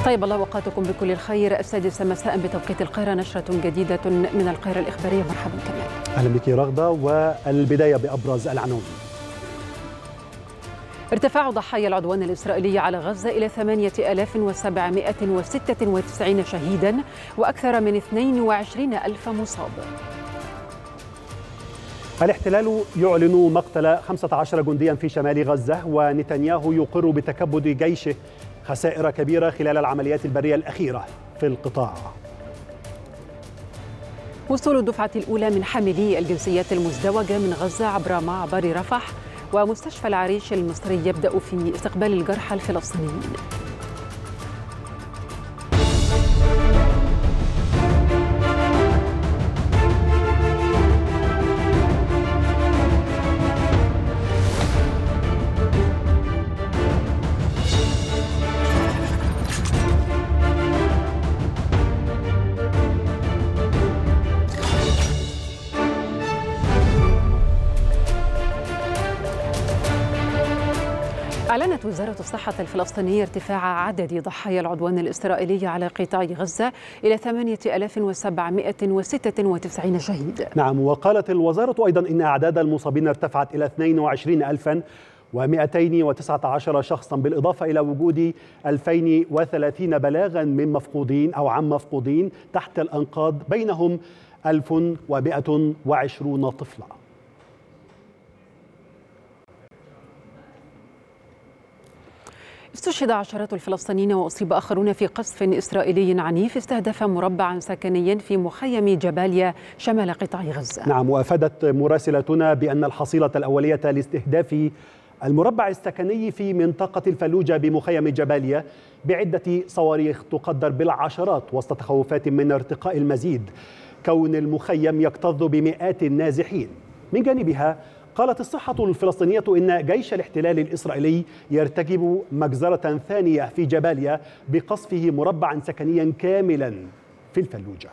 طيب الله أوقاتكم بكل الخير. 6 مساء بتوقيت القاهرة، نشرة جديدة من القاهرة الإخبارية. مرحبا كمان. أهلا بك رغدة، والبداية بأبرز العناوين. ارتفاع ضحايا العدوان الإسرائيلي على غزة إلى 8796 شهيدا وأكثر من 22,000 مصاب. الاحتلال يعلن مقتل 15 جنديا في شمال غزة، ونتنياهو يقر بتكبد جيشه خسائر كبيرة خلال العمليات البرية الأخيرة في القطاع. وصول الدفعة الأولى من حاملي الجنسيات المزدوجة من غزة عبر معبر رفح، ومستشفى العريش المصري يبدأ في استقبال الجرحى الفلسطينيين. أعلنت وزارة الصحة الفلسطينية ارتفاع عدد ضحايا العدوان الإسرائيلي على قطاع غزة إلى 8796 شهيد. نعم، وقالت الوزارة أيضا إن أعداد المصابين ارتفعت إلى 22,219 شخصا، بالإضافة إلى وجود 2030 بلاغا من مفقودين أو عن مفقودين تحت الأنقاض، بينهم 1120 طفلا. استشهد عشرات الفلسطينيين وأصيب آخرون في قصف إسرائيلي عنيف استهدف مربعا سكنيا في مخيم جباليا شمال قطاع غزة. نعم، وأفادت مراسلتنا بأن الحصيلة الأولية لاستهداف المربع السكني في منطقة الفلوجة بمخيم جباليا بعدة صواريخ تقدر بالعشرات، وسط تخوفات من ارتقاء المزيد كون المخيم يكتظ بمئات النازحين. من جانبها قالت الصحة الفلسطينية إن جيش الاحتلال الإسرائيلي يرتكب مجزرة ثانية في جباليا بقصفه مربعا سكنيا كاملا في الفلوجة.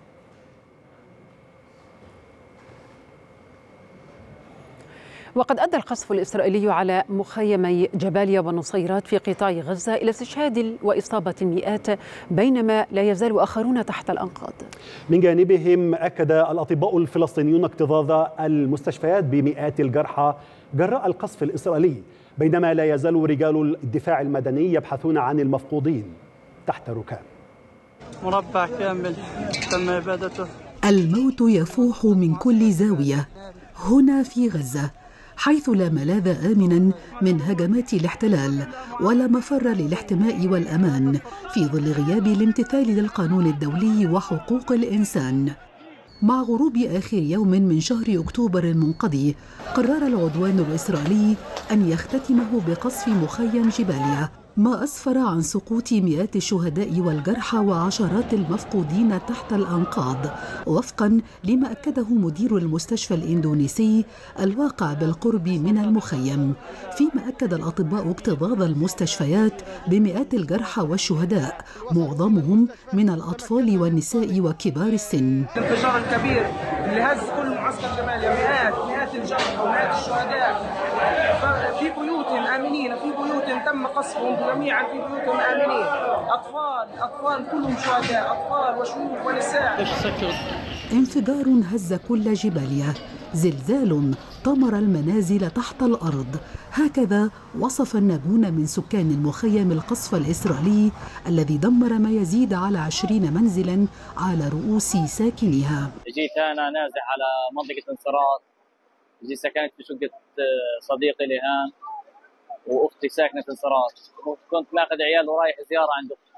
وقد أدى القصف الإسرائيلي على مخيمي جباليا والنصيرات في قطاع غزة إلى استشهاد وإصابة المئات، بينما لا يزال آخرون تحت الأنقاض. من جانبهم أكد الأطباء الفلسطينيون اكتظاظ المستشفيات بمئات الجرحى جراء القصف الإسرائيلي، بينما لا يزال رجال الدفاع المدني يبحثون عن المفقودين تحت ركام. مربع كامل تم إبادته. الموت يفوح من كل زاوية هنا في غزة، حيث لا ملاذ آمنا من هجمات الاحتلال ولا مفر للاحتماء والأمان في ظل غياب الامتثال للقانون الدولي وحقوق الإنسان. مع غروب آخر يوم من شهر أكتوبر المنقضي، قرر العدوان الإسرائيلي أن يختتمه بقصف مخيم جباليا، ما أسفر عن سقوط مئات الشهداء والجرحى وعشرات المفقودين تحت الأنقاض، وفقا لما أكده مدير المستشفى الإندونيسي الواقع بالقرب من المخيم، فيما أكد الأطباء اكتظاظ المستشفيات بمئات الجرحى والشهداء، معظمهم من الأطفال والنساء وكبار السن. الانفجار الكبير اللي هز كل معسكر جباليا، مئات الجرحى ومئات الشهداء في بيوت آمنين، في بيوت تم قصفهم جميعا، في بيوت آمنين، أطفال كلهم شهداء، أطفال وشيوخ ونساء. انفجار هز كل جباليا، زلزال طمر المنازل تحت الأرض، هكذا وصف الناجون من سكان المخيم القصف الإسرائيلي الذي دمر ما يزيد على 20 منزلا على رؤوس ساكنها. جيت أنا نازح على منطقة انصراف، جيت سكنت في شقة صديقي لهان واختي ساكنه في انصراف، كنت ماخذ عيال ورايح زياره عند اختي،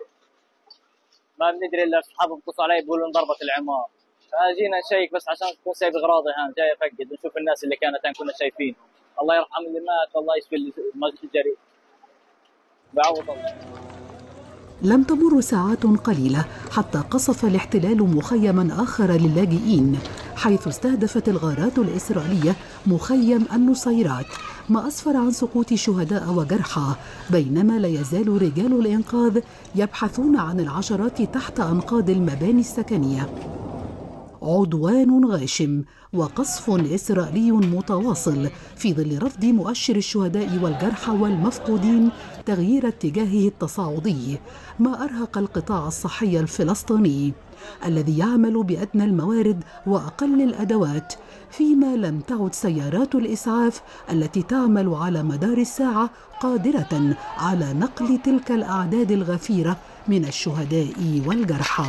ما بندري الا اصحابهم اتصلوا علي بيقولوا انضربت العمار، فجينا نشيك بس عشان تكون سايب اغراضي هان، جاي افقد نشوف الناس اللي كانت هان كنا شايفين، الله يرحم اللي مات والله يشفي الجريح، بعوض الله. لم تمر ساعات قليلة حتى قصف الاحتلال مخيما آخر للاجئين، حيث استهدفت الغارات الإسرائيلية مخيم النصيرات، ما أسفر عن سقوط شهداء وجرحى، بينما لا يزال رجال الإنقاذ يبحثون عن العشرات تحت أنقاض المباني السكنية. عدوان غاشم وقصف إسرائيلي متواصل في ظل رفض مؤشر الشهداء والجرحى والمفقودين تغيير اتجاهه التصاعدي، ما أرهق القطاع الصحي الفلسطيني الذي يعمل بأدنى الموارد وأقل الأدوات، فيما لم تعد سيارات الإسعاف التي تعمل على مدار الساعة قادرة على نقل تلك الأعداد الغفيرة من الشهداء والجرحى.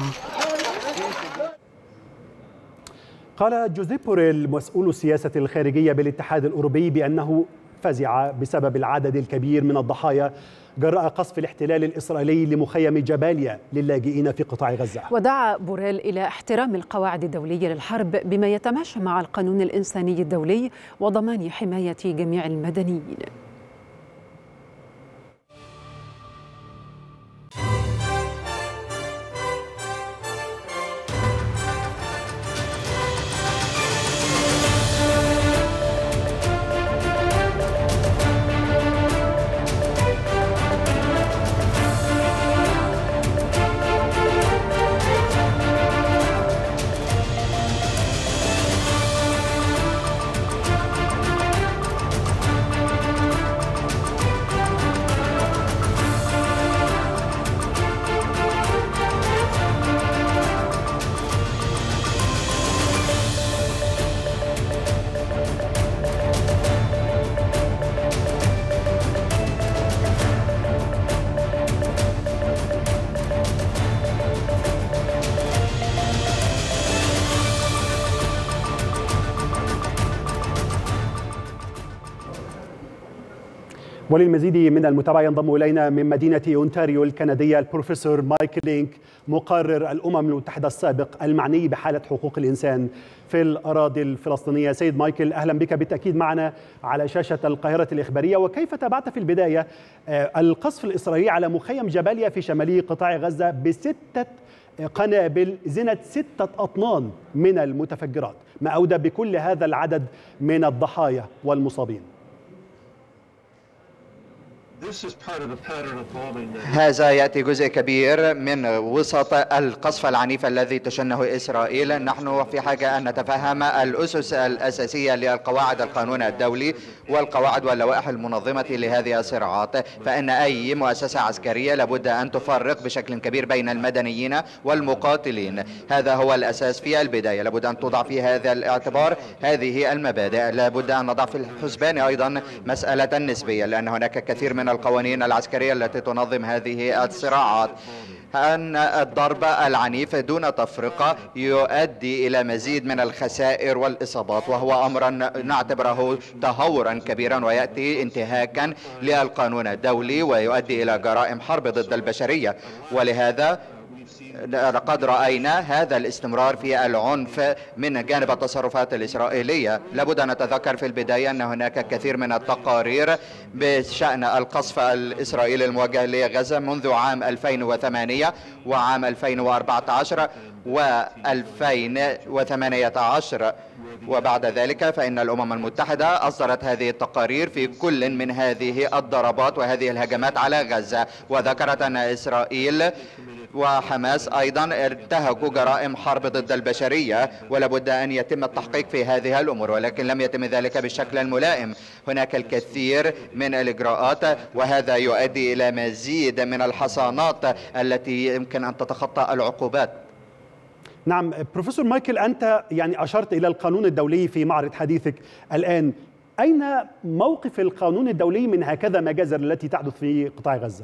قال جوزيب بوريل مسؤول السياسة الخارجية بالاتحاد الأوروبي بأنه فزع بسبب العدد الكبير من الضحايا جراء قصف الاحتلال الإسرائيلي لمخيم جباليا للاجئين في قطاع غزة. ودعا بوريل إلى احترام القواعد الدولية للحرب بما يتماشى مع القانون الإنساني الدولي وضمان حماية جميع المدنيين. وللمزيد من المتابعة ينضم إلينا من مدينة أونتاريو الكندية البروفيسور مايكل لينك، مقرر الأمم المتحدة السابق المعني بحالة حقوق الإنسان في الأراضي الفلسطينية. سيد مايكل، أهلا بك بالتأكيد معنا على شاشة القاهرة الإخبارية. وكيف تابعت في البداية القصف الإسرائيلي على مخيم جباليا في شمالي قطاع غزة ب6 قنابل ذات 6 أطنان من المتفجرات، ما أودى بكل هذا العدد من الضحايا والمصابين؟ هذا يأتي جزء كبير من وسط القصف العنيف الذي تشنه إسرائيل. نحن في حاجة أن نتفهم الأسس الأساسية للقواعد القانون الدولي والقواعد واللوائح المنظمة لهذه الصراعات، فإن أي مؤسسة عسكرية لابد أن تفرق بشكل كبير بين المدنيين والمقاتلين. هذا هو الأساس في البداية، لابد أن توضع في هذا الاعتبار هذه المبادئ. لابد أن نضع في الحسبان أيضا مسألة النسبية، لأن هناك كثير من القوانين العسكرية التي تنظم هذه الصراعات. أن الضرب العنيف دون تفرقة يؤدي إلى مزيد من الخسائر والإصابات، وهو أمرا نعتبره تهورا كبيرا ويأتي انتهاكا للقانون الدولي ويؤدي إلى جرائم حرب ضد البشرية. ولهذا لقد رأينا هذا الاستمرار في العنف من جانب التصرفات الإسرائيلية. لابد أن نتذكر في البداية أن هناك كثير من التقارير بشأن القصف الإسرائيلي الموجه لغزة منذ عام 2008 وعام 2014 و2018، وبعد ذلك فإن الأمم المتحدة أصدرت هذه التقارير في كل من هذه الضربات وهذه الهجمات على غزة، وذكرت أن إسرائيل وحماس أيضا ارتهكوا جرائم حرب ضد البشرية، ولابد أن يتم التحقيق في هذه الأمور، ولكن لم يتم ذلك بالشكل الملائم. هناك الكثير من الإجراءات، وهذا يؤدي إلى مزيد من الحصانات التي يمكن أن تتخطى العقوبات. نعم بروفيسور مايكل، أنت يعني أشرت إلى القانون الدولي في معرض حديثك الآن. أين موقف القانون الدولي من هكذا مجازر التي تحدث في قطاع غزة؟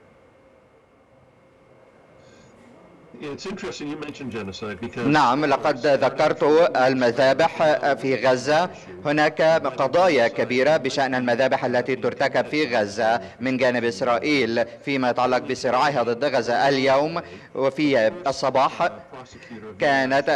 نعم، لقد ذكرت المذابح في غزة. هناك قضايا كبيرة بشأن المذابح التي ترتكب في غزة من جانب إسرائيل فيما يتعلق بصراعها ضد غزة. اليوم وفي الصباح كانت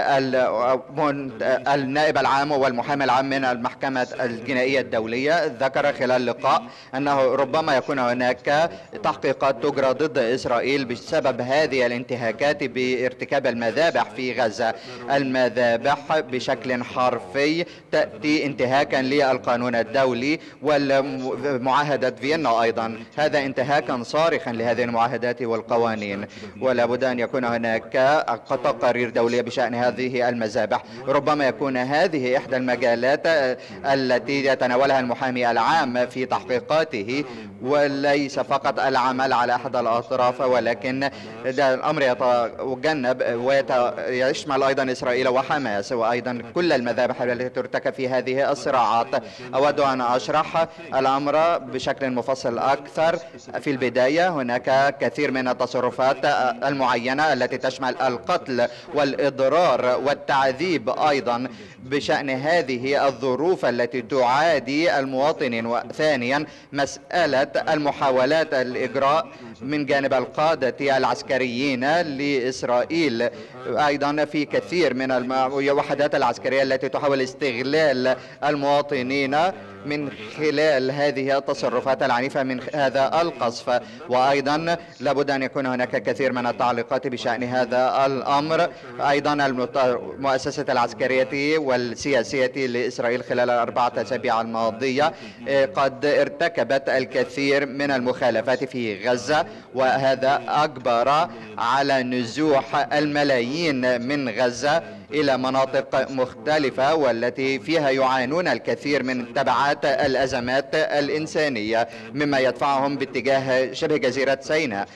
النائب العام والمحامي العام من المحكمة الجنائية الدولية ذكر خلال لقاء أنه ربما يكون هناك تحقيقات تجرى ضد إسرائيل بسبب هذه الانتهاكات بارتكاب المذابح في غزة. المذابح بشكل حرفي تأتي انتهاكا للقانون الدولي والمعاهدة فيينا أيضا. هذا انتهاكا صارخا لهذه المعاهدات والقوانين، ولا بد أن يكون هناك تقارير دولية بشأن هذه المذابح. ربما يكون هذه إحدى المجالات التي يتناولها المحامي العام في تحقيقاته، وليس فقط العمل على أحد الأطراف، ولكن الأمر يتجنب ويشمل أيضا إسرائيل وحماس وأيضا كل المذابح التي ترتكب في هذه الصراعات. أود أن أشرح الأمر بشكل مفصل أكثر. في البداية هناك كثير من التصرفات المعينة التي تشمل القتل والإضرار والتعذيب أيضا بشأن هذه الظروف التي تعادي المواطنين. وثانيا مسألة المحاولات الإجراء من جانب القادة العسكريين لإسرائيل، أيضا في كثير من الوحدات العسكرية التي تحاول استغلال المواطنين من خلال هذه التصرفات العنيفة من هذا القصف. وأيضا لابد أن يكون هناك كثير من التعليقات بشأن هذا الأمر. أيضا المؤسسة العسكرية والسياسية لإسرائيل خلال 4 أسابيع الماضية قد ارتكبت الكثير من المخالفات في غزة، وهذا أجبر على نزوح الملايين من غزة إلى مناطق مختلفة والتي فيها يعانون الكثير من تبعات الأزمات الإنسانية، مما يدفعهم باتجاه شبه جزيرة سيناء.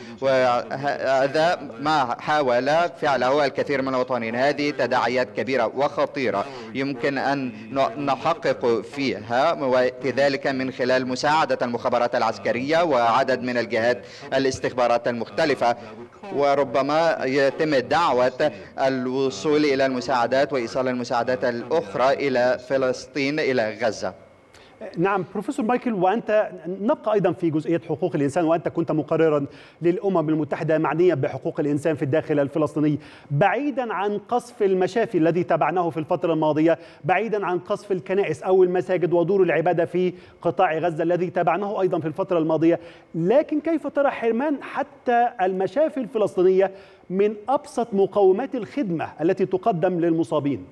وهذا ما حاول فعله الكثير من الوطنيين. هذه تداعيات كبيرة وخطيرة يمكن أن نحقق فيها، وذلك من خلال مساعدة المخابرات العسكرية وعدد من الجهات الاستخبارات المختلفة. وربما يتم دعوة الوصول إلى المساعدات وإيصال المساعدات الأخرى إلى فلسطين، إلى غزة. نعم بروفيسور مايكل، وأنت نبقى أيضا في جزئية حقوق الإنسان، وأنت كنت مقررا للأمم المتحدة معنيا بحقوق الإنسان في الداخل الفلسطيني. بعيدا عن قصف المشافي الذي تابعناه في الفترة الماضية، بعيدا عن قصف الكنائس أو المساجد ودور العبادة في قطاع غزة الذي تابعناه أيضا في الفترة الماضية، لكن كيف ترى حرمان حتى المشافي الفلسطينية من أبسط مقومات الخدمة التي تقدم للمصابين؟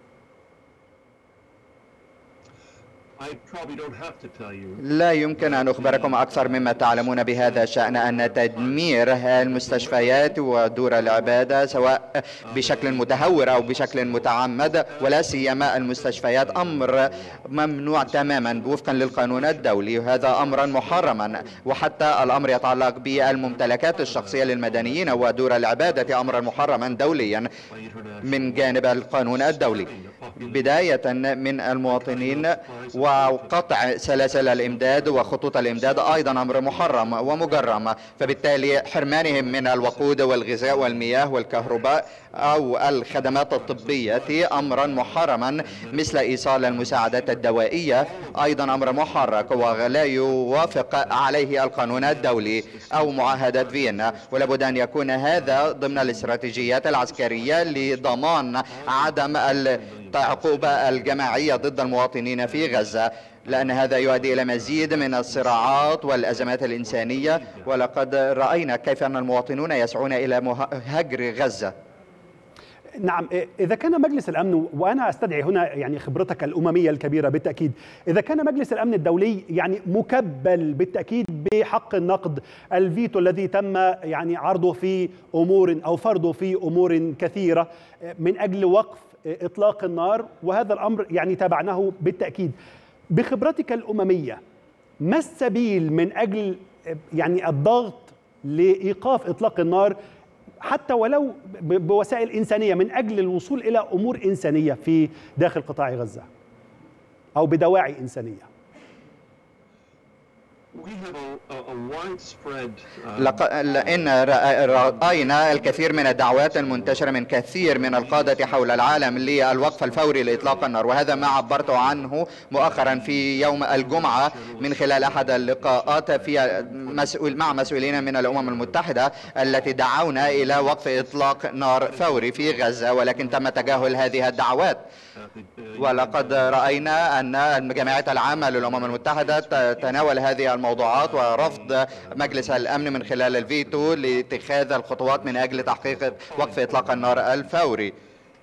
لا يمكن أن أخبركم أكثر مما تعلمون بهذا الشأن، أن تدمير المستشفيات ودور العبادة سواء بشكل متهور أو بشكل متعمد، ولا سيما المستشفيات، أمر ممنوع تماما وفقا للقانون الدولي. هذا أمرا محرما، وحتى الأمر يتعلق بالممتلكات الشخصية للمدنيين ودور العبادة أمرا محرما دوليا من جانب القانون الدولي، بداية من المواطنين. وقطع سلاسل الإمداد وخطوط الإمداد أيضا أمر محرم ومجرم، فبالتالي حرمانهم من الوقود والغذاء والمياه والكهرباء أو الخدمات الطبية أمرا محرما، مثل إيصال المساعدات الدوائية أيضا أمر محرك ولا يوافق عليه القانون الدولي أو معاهدة فيينا. ولابد أن يكون هذا ضمن الاستراتيجيات العسكرية لضمان عدم العقوبة الجماعية ضد المواطنين في غزة، لأن هذا يؤدي إلى مزيد من الصراعات والأزمات الإنسانية. ولقد رأينا كيف أن المواطنون يسعون إلى هجر غزة. نعم، إذا كان مجلس الأمن، وأنا أستدعي هنا يعني خبرتك الأممية الكبيرة بالتأكيد، إذا كان مجلس الأمن الدولي يعني مكبل بالتأكيد بحق النقد، الفيتو الذي تم يعني عرضه في أمور أو فرضه في أمور كثيرة من أجل وقف إطلاق النار، وهذا الأمر يعني تابعناه بالتأكيد. بخبرتك الأممية، ما السبيل من أجل يعني الضغط لإيقاف إطلاق النار حتى ولو بوسائل إنسانية، من أجل الوصول إلى أمور إنسانية في داخل قطاع غزة أو بدواعي إنسانية؟ لأن رأينا الكثير من الدعوات المنتشرة من كثير من القادة حول العالم للوقف الفوري لإطلاق النار، وهذا ما عبرت عنه مؤخرا في يوم الجمعة من خلال أحد اللقاءات مع مسؤولين من الأمم المتحدة التي دعونا إلى وقف إطلاق نار فوري في غزة، ولكن تم تجاهل هذه الدعوات. ولقد رأينا أن جمعية العامة للأمم المتحدة تناول هذه الموضوعات ورفض مجلس الأمن من خلال الفيتو لاتخاذ الخطوات من أجل تحقيق وقف إطلاق النار الفوري.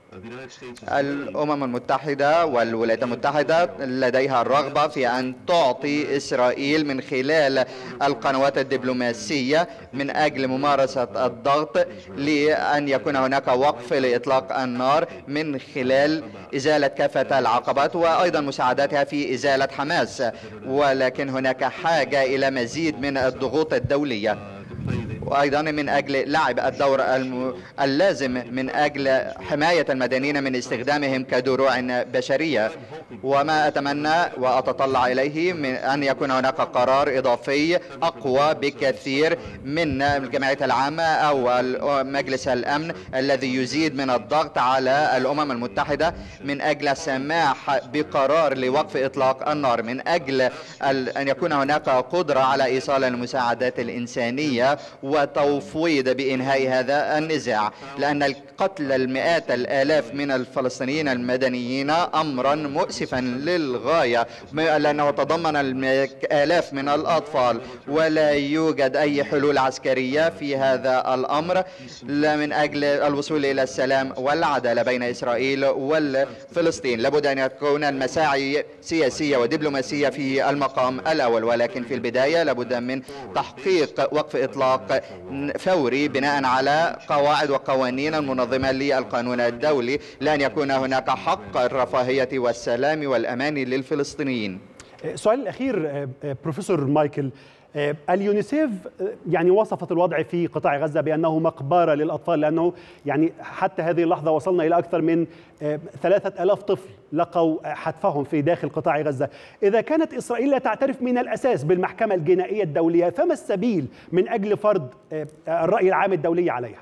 الأمم المتحدة والولايات المتحدة لديها الرغبة في أن تعطي إسرائيل من خلال القنوات الدبلوماسية من أجل ممارسة الضغط لأن يكون هناك وقف لإطلاق النار من خلال إزالة كافة العقبات وأيضا مساعدتها في إزالة حماس، ولكن هناك حاجة إلى مزيد من الضغوط الدولية وأيضا من أجل لعب الدور اللازم من أجل حماية المدنيين من استخدامهم كدروع بشرية. وما أتمنى وأتطلع إليه من أن يكون هناك قرار إضافي أقوى بكثير من الجمعية العامة أو مجلس الأمن الذي يزيد من الضغط على الأمم المتحدة من أجل السماح بقرار لوقف إطلاق النار، من أجل أن يكون هناك قدرة على إيصال المساعدات الإنسانية وتفويض بإنهاء هذا النزاع، لأن القتل المئات الآلاف من الفلسطينيين المدنيين أمرا مؤسفا للغاية، لأنه تضمن الآلاف من الأطفال ولا يوجد أي حلول عسكرية في هذا الأمر من أجل الوصول إلى السلام والعدالة بين إسرائيل والفلسطين. لابد أن يكون المساعي سياسية ودبلوماسية في المقام الأول، ولكن في البداية لابد من تحقيق وقف إطلاق فوري بناء على قواعد وقوانين المنظمة للقانون الدولي، لأن يكون هناك حق الرفاهية والسلام والأمان للفلسطينيين. السؤال الأخير بروفيسور مايكل، اليونيسيف يعني وصفت الوضع في قطاع غزة بأنه مقبرة للأطفال، لأنه يعني حتى هذه اللحظة وصلنا إلى أكثر من 3000 طفل لقوا حتفهم في داخل قطاع غزة. إذا كانت إسرائيل لا تعترف من الأساس بالمحكمة الجنائية الدولية، فما السبيل من أجل فرض الرأي العام الدولي عليها؟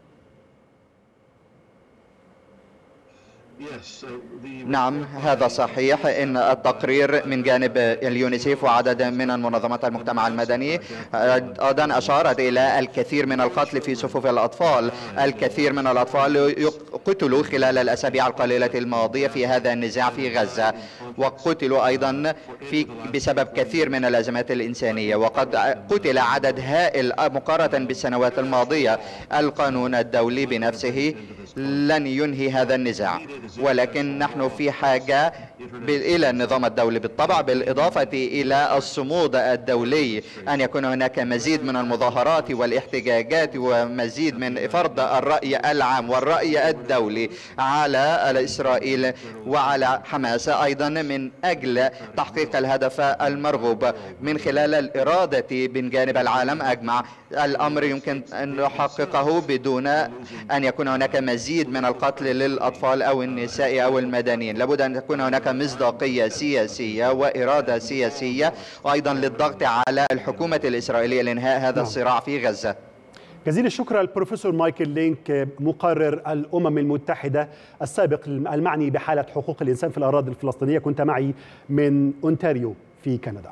نعم، هذا صحيح. إن التقرير من جانب اليونيسيف وعدد من المنظمات المجتمع المدني أيضا أشارت إلى الكثير من القتل في صفوف الأطفال. الكثير من الأطفال قتلوا خلال الأسابيع القليلة الماضية في هذا النزاع في غزة، وقتلوا أيضا بسبب كثير من الأزمات الإنسانية، وقد قتل عدد هائل مقارنة بالسنوات الماضية. القانون الدولي بنفسه لن ينهي هذا النزاع، ولكن نحن في حاجة إلى النظام الدولي بالطبع، بالإضافة إلى الصمود الدولي، أن يكون هناك مزيد من المظاهرات والاحتجاجات ومزيد من فرض الرأي العام والرأي الدولي على إسرائيل وعلى حماس، أيضا من أجل تحقيق الهدف المرغوب من خلال الإرادة من جانب العالم أجمع. الأمر يمكن أن نحققه بدون أن يكون هناك مزيد من القتل للأطفال أو النساء أو المدنيين. لابد أن تكون هناك مصداقية سياسية وإرادة سياسية، وأيضا للضغط على الحكومة الإسرائيلية لإنهاء هذا الصراع في غزة. جزيل الشكر البروفيسور مايكل لينك، مقرر الأمم المتحدة السابق المعني بحالة حقوق الإنسان في الأراضي الفلسطينية، كنت معي من أونتاريو في كندا.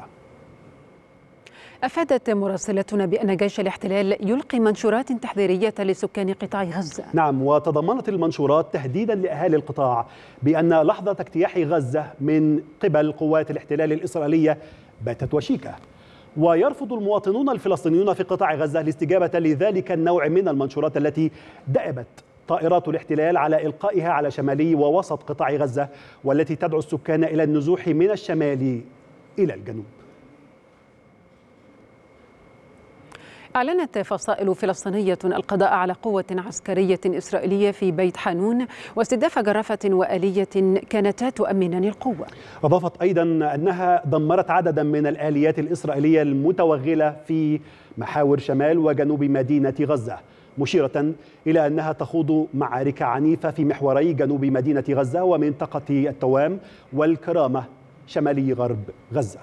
أفادت مراسلتنا بأن جيش الاحتلال يلقي منشورات تحذيرية لسكان قطاع غزة. نعم، وتضمنت المنشورات تهديدا لأهالي القطاع بأن لحظة اجتياح غزة من قبل قوات الاحتلال الإسرائيلية باتت وشيكة، ويرفض المواطنون الفلسطينيون في قطاع غزة الاستجابة لذلك النوع من المنشورات التي دأبت طائرات الاحتلال على إلقائها على شمالي ووسط قطاع غزة، والتي تدعو السكان إلى النزوح من الشمال إلى الجنوب. أعلنت فصائل فلسطينية القضاء على قوة عسكرية إسرائيلية في بيت حانون واستهداف جرافة وآلية كانتا تؤمنان القوة. أضافت أيضا أنها دمرت عددا من الآليات الإسرائيلية المتوغلة في محاور شمال وجنوب مدينة غزة، مشيرة إلى أنها تخوض معارك عنيفة في محوري جنوب مدينة غزة ومنطقة التوام والكرامة شمالي غرب غزة.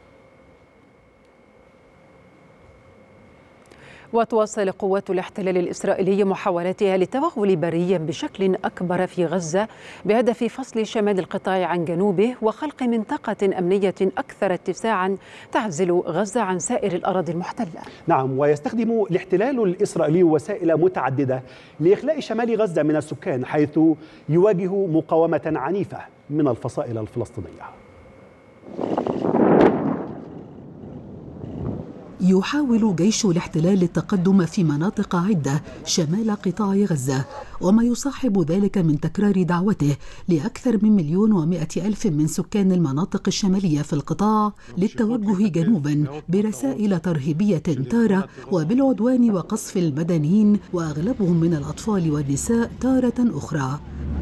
وتواصل قوات الاحتلال الإسرائيلي محاولاتها للتوغل بريا بشكل أكبر في غزة بهدف فصل شمال القطاع عن جنوبه وخلق منطقة أمنية أكثر اتساعا تعزل غزة عن سائر الأراضي المحتلة. نعم، ويستخدم الاحتلال الإسرائيلي وسائل متعددة لإخلاء شمال غزة من السكان، حيث يواجه مقاومة عنيفة من الفصائل الفلسطينية. يحاول جيش الاحتلال التقدم في مناطق عدة شمال قطاع غزة، وما يصاحب ذلك من تكرار دعوته لأكثر من 1,100,000 من سكان المناطق الشمالية في القطاع للتوجه جنوبا برسائل ترهيبية تارة وبالعدوان وقصف المدنيين وأغلبهم من الأطفال والنساء تارة أخرى.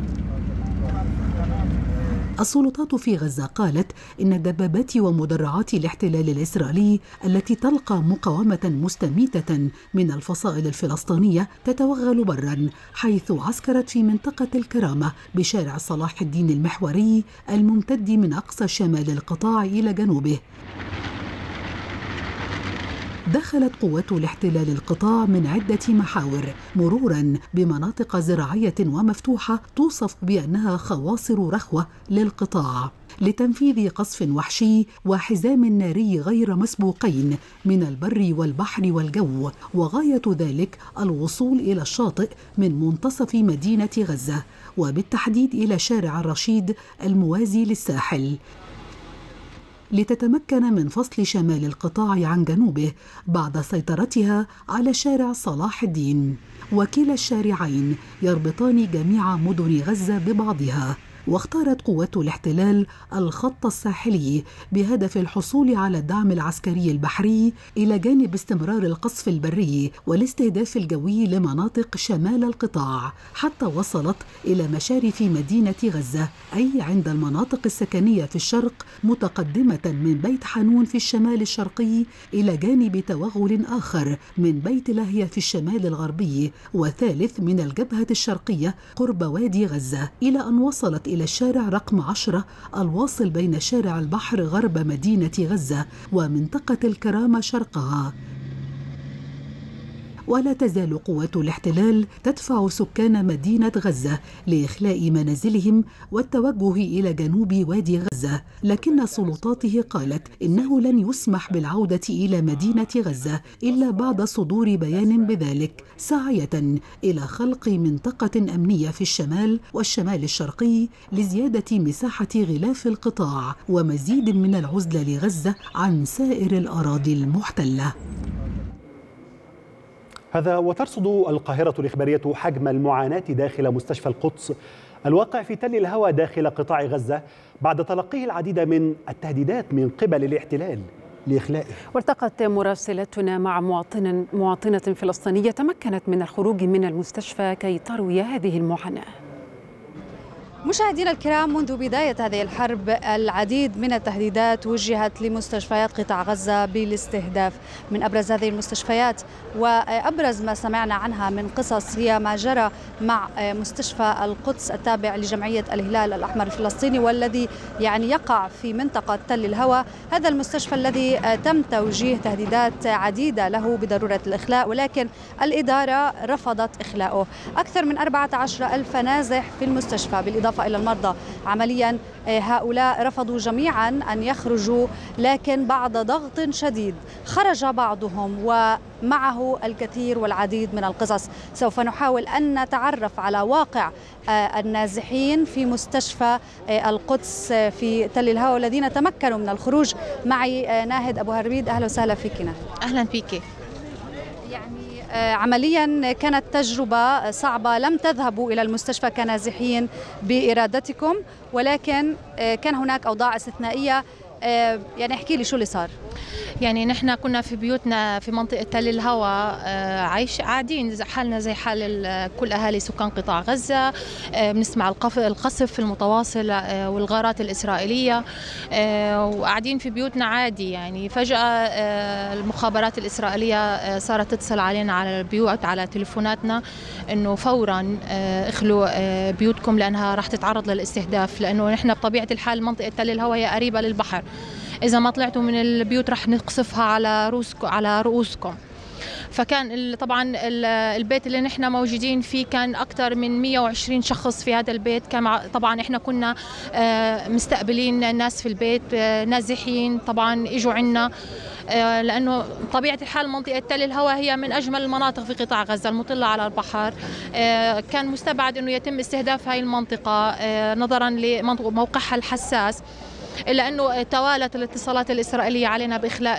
السلطات في غزة قالت إن الدبابات ومدرعات الاحتلال الإسرائيلي التي تلقى مقاومة مستميتة من الفصائل الفلسطينية تتوغل برا، حيث عسكرت في منطقة الكرامة بشارع صلاح الدين المحوري الممتد من أقصى شمال القطاع إلى جنوبه. دخلت قوات الاحتلال القطاع من عدة محاور، مرورا بمناطق زراعية ومفتوحة توصف بأنها خواصر رخوة للقطاع، لتنفيذ قصف وحشي وحزام ناري غير مسبوقين من البر والبحر والجو، وغاية ذلك الوصول إلى الشاطئ من منتصف مدينة غزة، وبالتحديد إلى شارع الرشيد الموازي للساحل، لتتمكن من فصل شمال القطاع عن جنوبه بعد سيطرتها على شارع صلاح الدين. وكلا الشارعين يربطان جميع مدن غزة ببعضها. واختارت قوات الاحتلال الخط الساحلي بهدف الحصول على الدعم العسكري البحري إلى جانب استمرار القصف البري والاستهداف الجوي لمناطق شمال القطاع، حتى وصلت إلى مشارف مدينة غزة، أي عند المناطق السكنية في الشرق، متقدمة من بيت حانون في الشمال الشرقي إلى جانب توغل آخر من بيت لاهيا في الشمال الغربي، وثالث من الجبهة الشرقية قرب وادي غزة، إلى أن وصلت إلى الشارع رقم 10 الواصل بين شارع البحر غرب مدينة غزة ومنطقة الكرامة شرقها. ولا تزال قوات الاحتلال تدفع سكان مدينة غزة لإخلاء منازلهم والتوجه إلى جنوب وادي غزة، لكن سلطاته قالت إنه لن يسمح بالعودة إلى مدينة غزة إلا بعد صدور بيان بذلك، ساعية إلى خلق منطقة أمنية في الشمال والشمال الشرقي لزيادة مساحة غلاف القطاع ومزيد من العزلة لغزة عن سائر الأراضي المحتلة. هذا وترصد القاهرة الإخبارية حجم المعاناة داخل مستشفى القدس الواقع في تل الهوى داخل قطاع غزة بعد تلقيه العديد من التهديدات من قبل الاحتلال لإخلائه. والتقت مراسلتنا مع مواطنة فلسطينية تمكنت من الخروج من المستشفى كي تروي هذه المعاناة. مشاهدينا الكرام، منذ بداية هذه الحرب العديد من التهديدات وجهت لمستشفيات قطاع غزة بالاستهداف. من أبرز هذه المستشفيات وأبرز ما سمعنا عنها من قصص هي ما جرى مع مستشفى القدس التابع لجمعية الهلال الأحمر الفلسطيني، والذي يقع في منطقة تل الهوى. هذا المستشفى الذي تم توجيه تهديدات عديدة له بضرورة الإخلاء، ولكن الإدارة رفضت إخلاؤه. أكثر من 14,000 نازح في المستشفى بالإضافة إلى المرضى. عمليا هؤلاء رفضوا جميعا أن يخرجوا، لكن بعد ضغط شديد خرج بعضهم ومعه الكثير والعديد من القصص. سوف نحاول أن نتعرف على واقع النازحين في مستشفى القدس في تل الهوى الذين تمكنوا من الخروج. معي ناهد أبو هربيد، أهلا وسهلا فيك. أهلا فيك. عمليا كانت تجربة صعبة، لم تذهبوا إلى المستشفى كنازحين بإرادتكم، ولكن كان هناك أوضاع استثنائية. احكي لي شو اللي صار. نحن كنا في بيوتنا في منطقة تل الهوى، عايش عادين حالنا زي حال كل أهالي سكان قطاع غزة. بنسمع القصف المتواصل والغارات الإسرائيلية، وقاعدين في بيوتنا عادي. فجأة المخابرات الإسرائيلية صارت تتصل علينا على البيوت، على تليفوناتنا، إنه فورا اخلوا بيوتكم لأنها راح تتعرض للاستهداف، لأنه نحن بطبيعة الحال منطقة تل الهوى هي قريبة للبحر. إذا ما طلعتوا من البيوت رح نقصفها على رؤوسكم. فكان طبعا البيت اللي نحن موجودين فيه كان أكثر من 120 شخص في هذا البيت. طبعا احنا كنا مستقبلين الناس في البيت نازحين، طبعا اجوا عنا لأنه طبيعة الحال منطقة تل الهوى هي من أجمل المناطق في قطاع غزة المطلة على البحر. كان مستبعد أنه يتم استهداف هاي المنطقة نظرا لموقعها الحساس. إلا أنه توالت الاتصالات الإسرائيلية علينا بإخلاء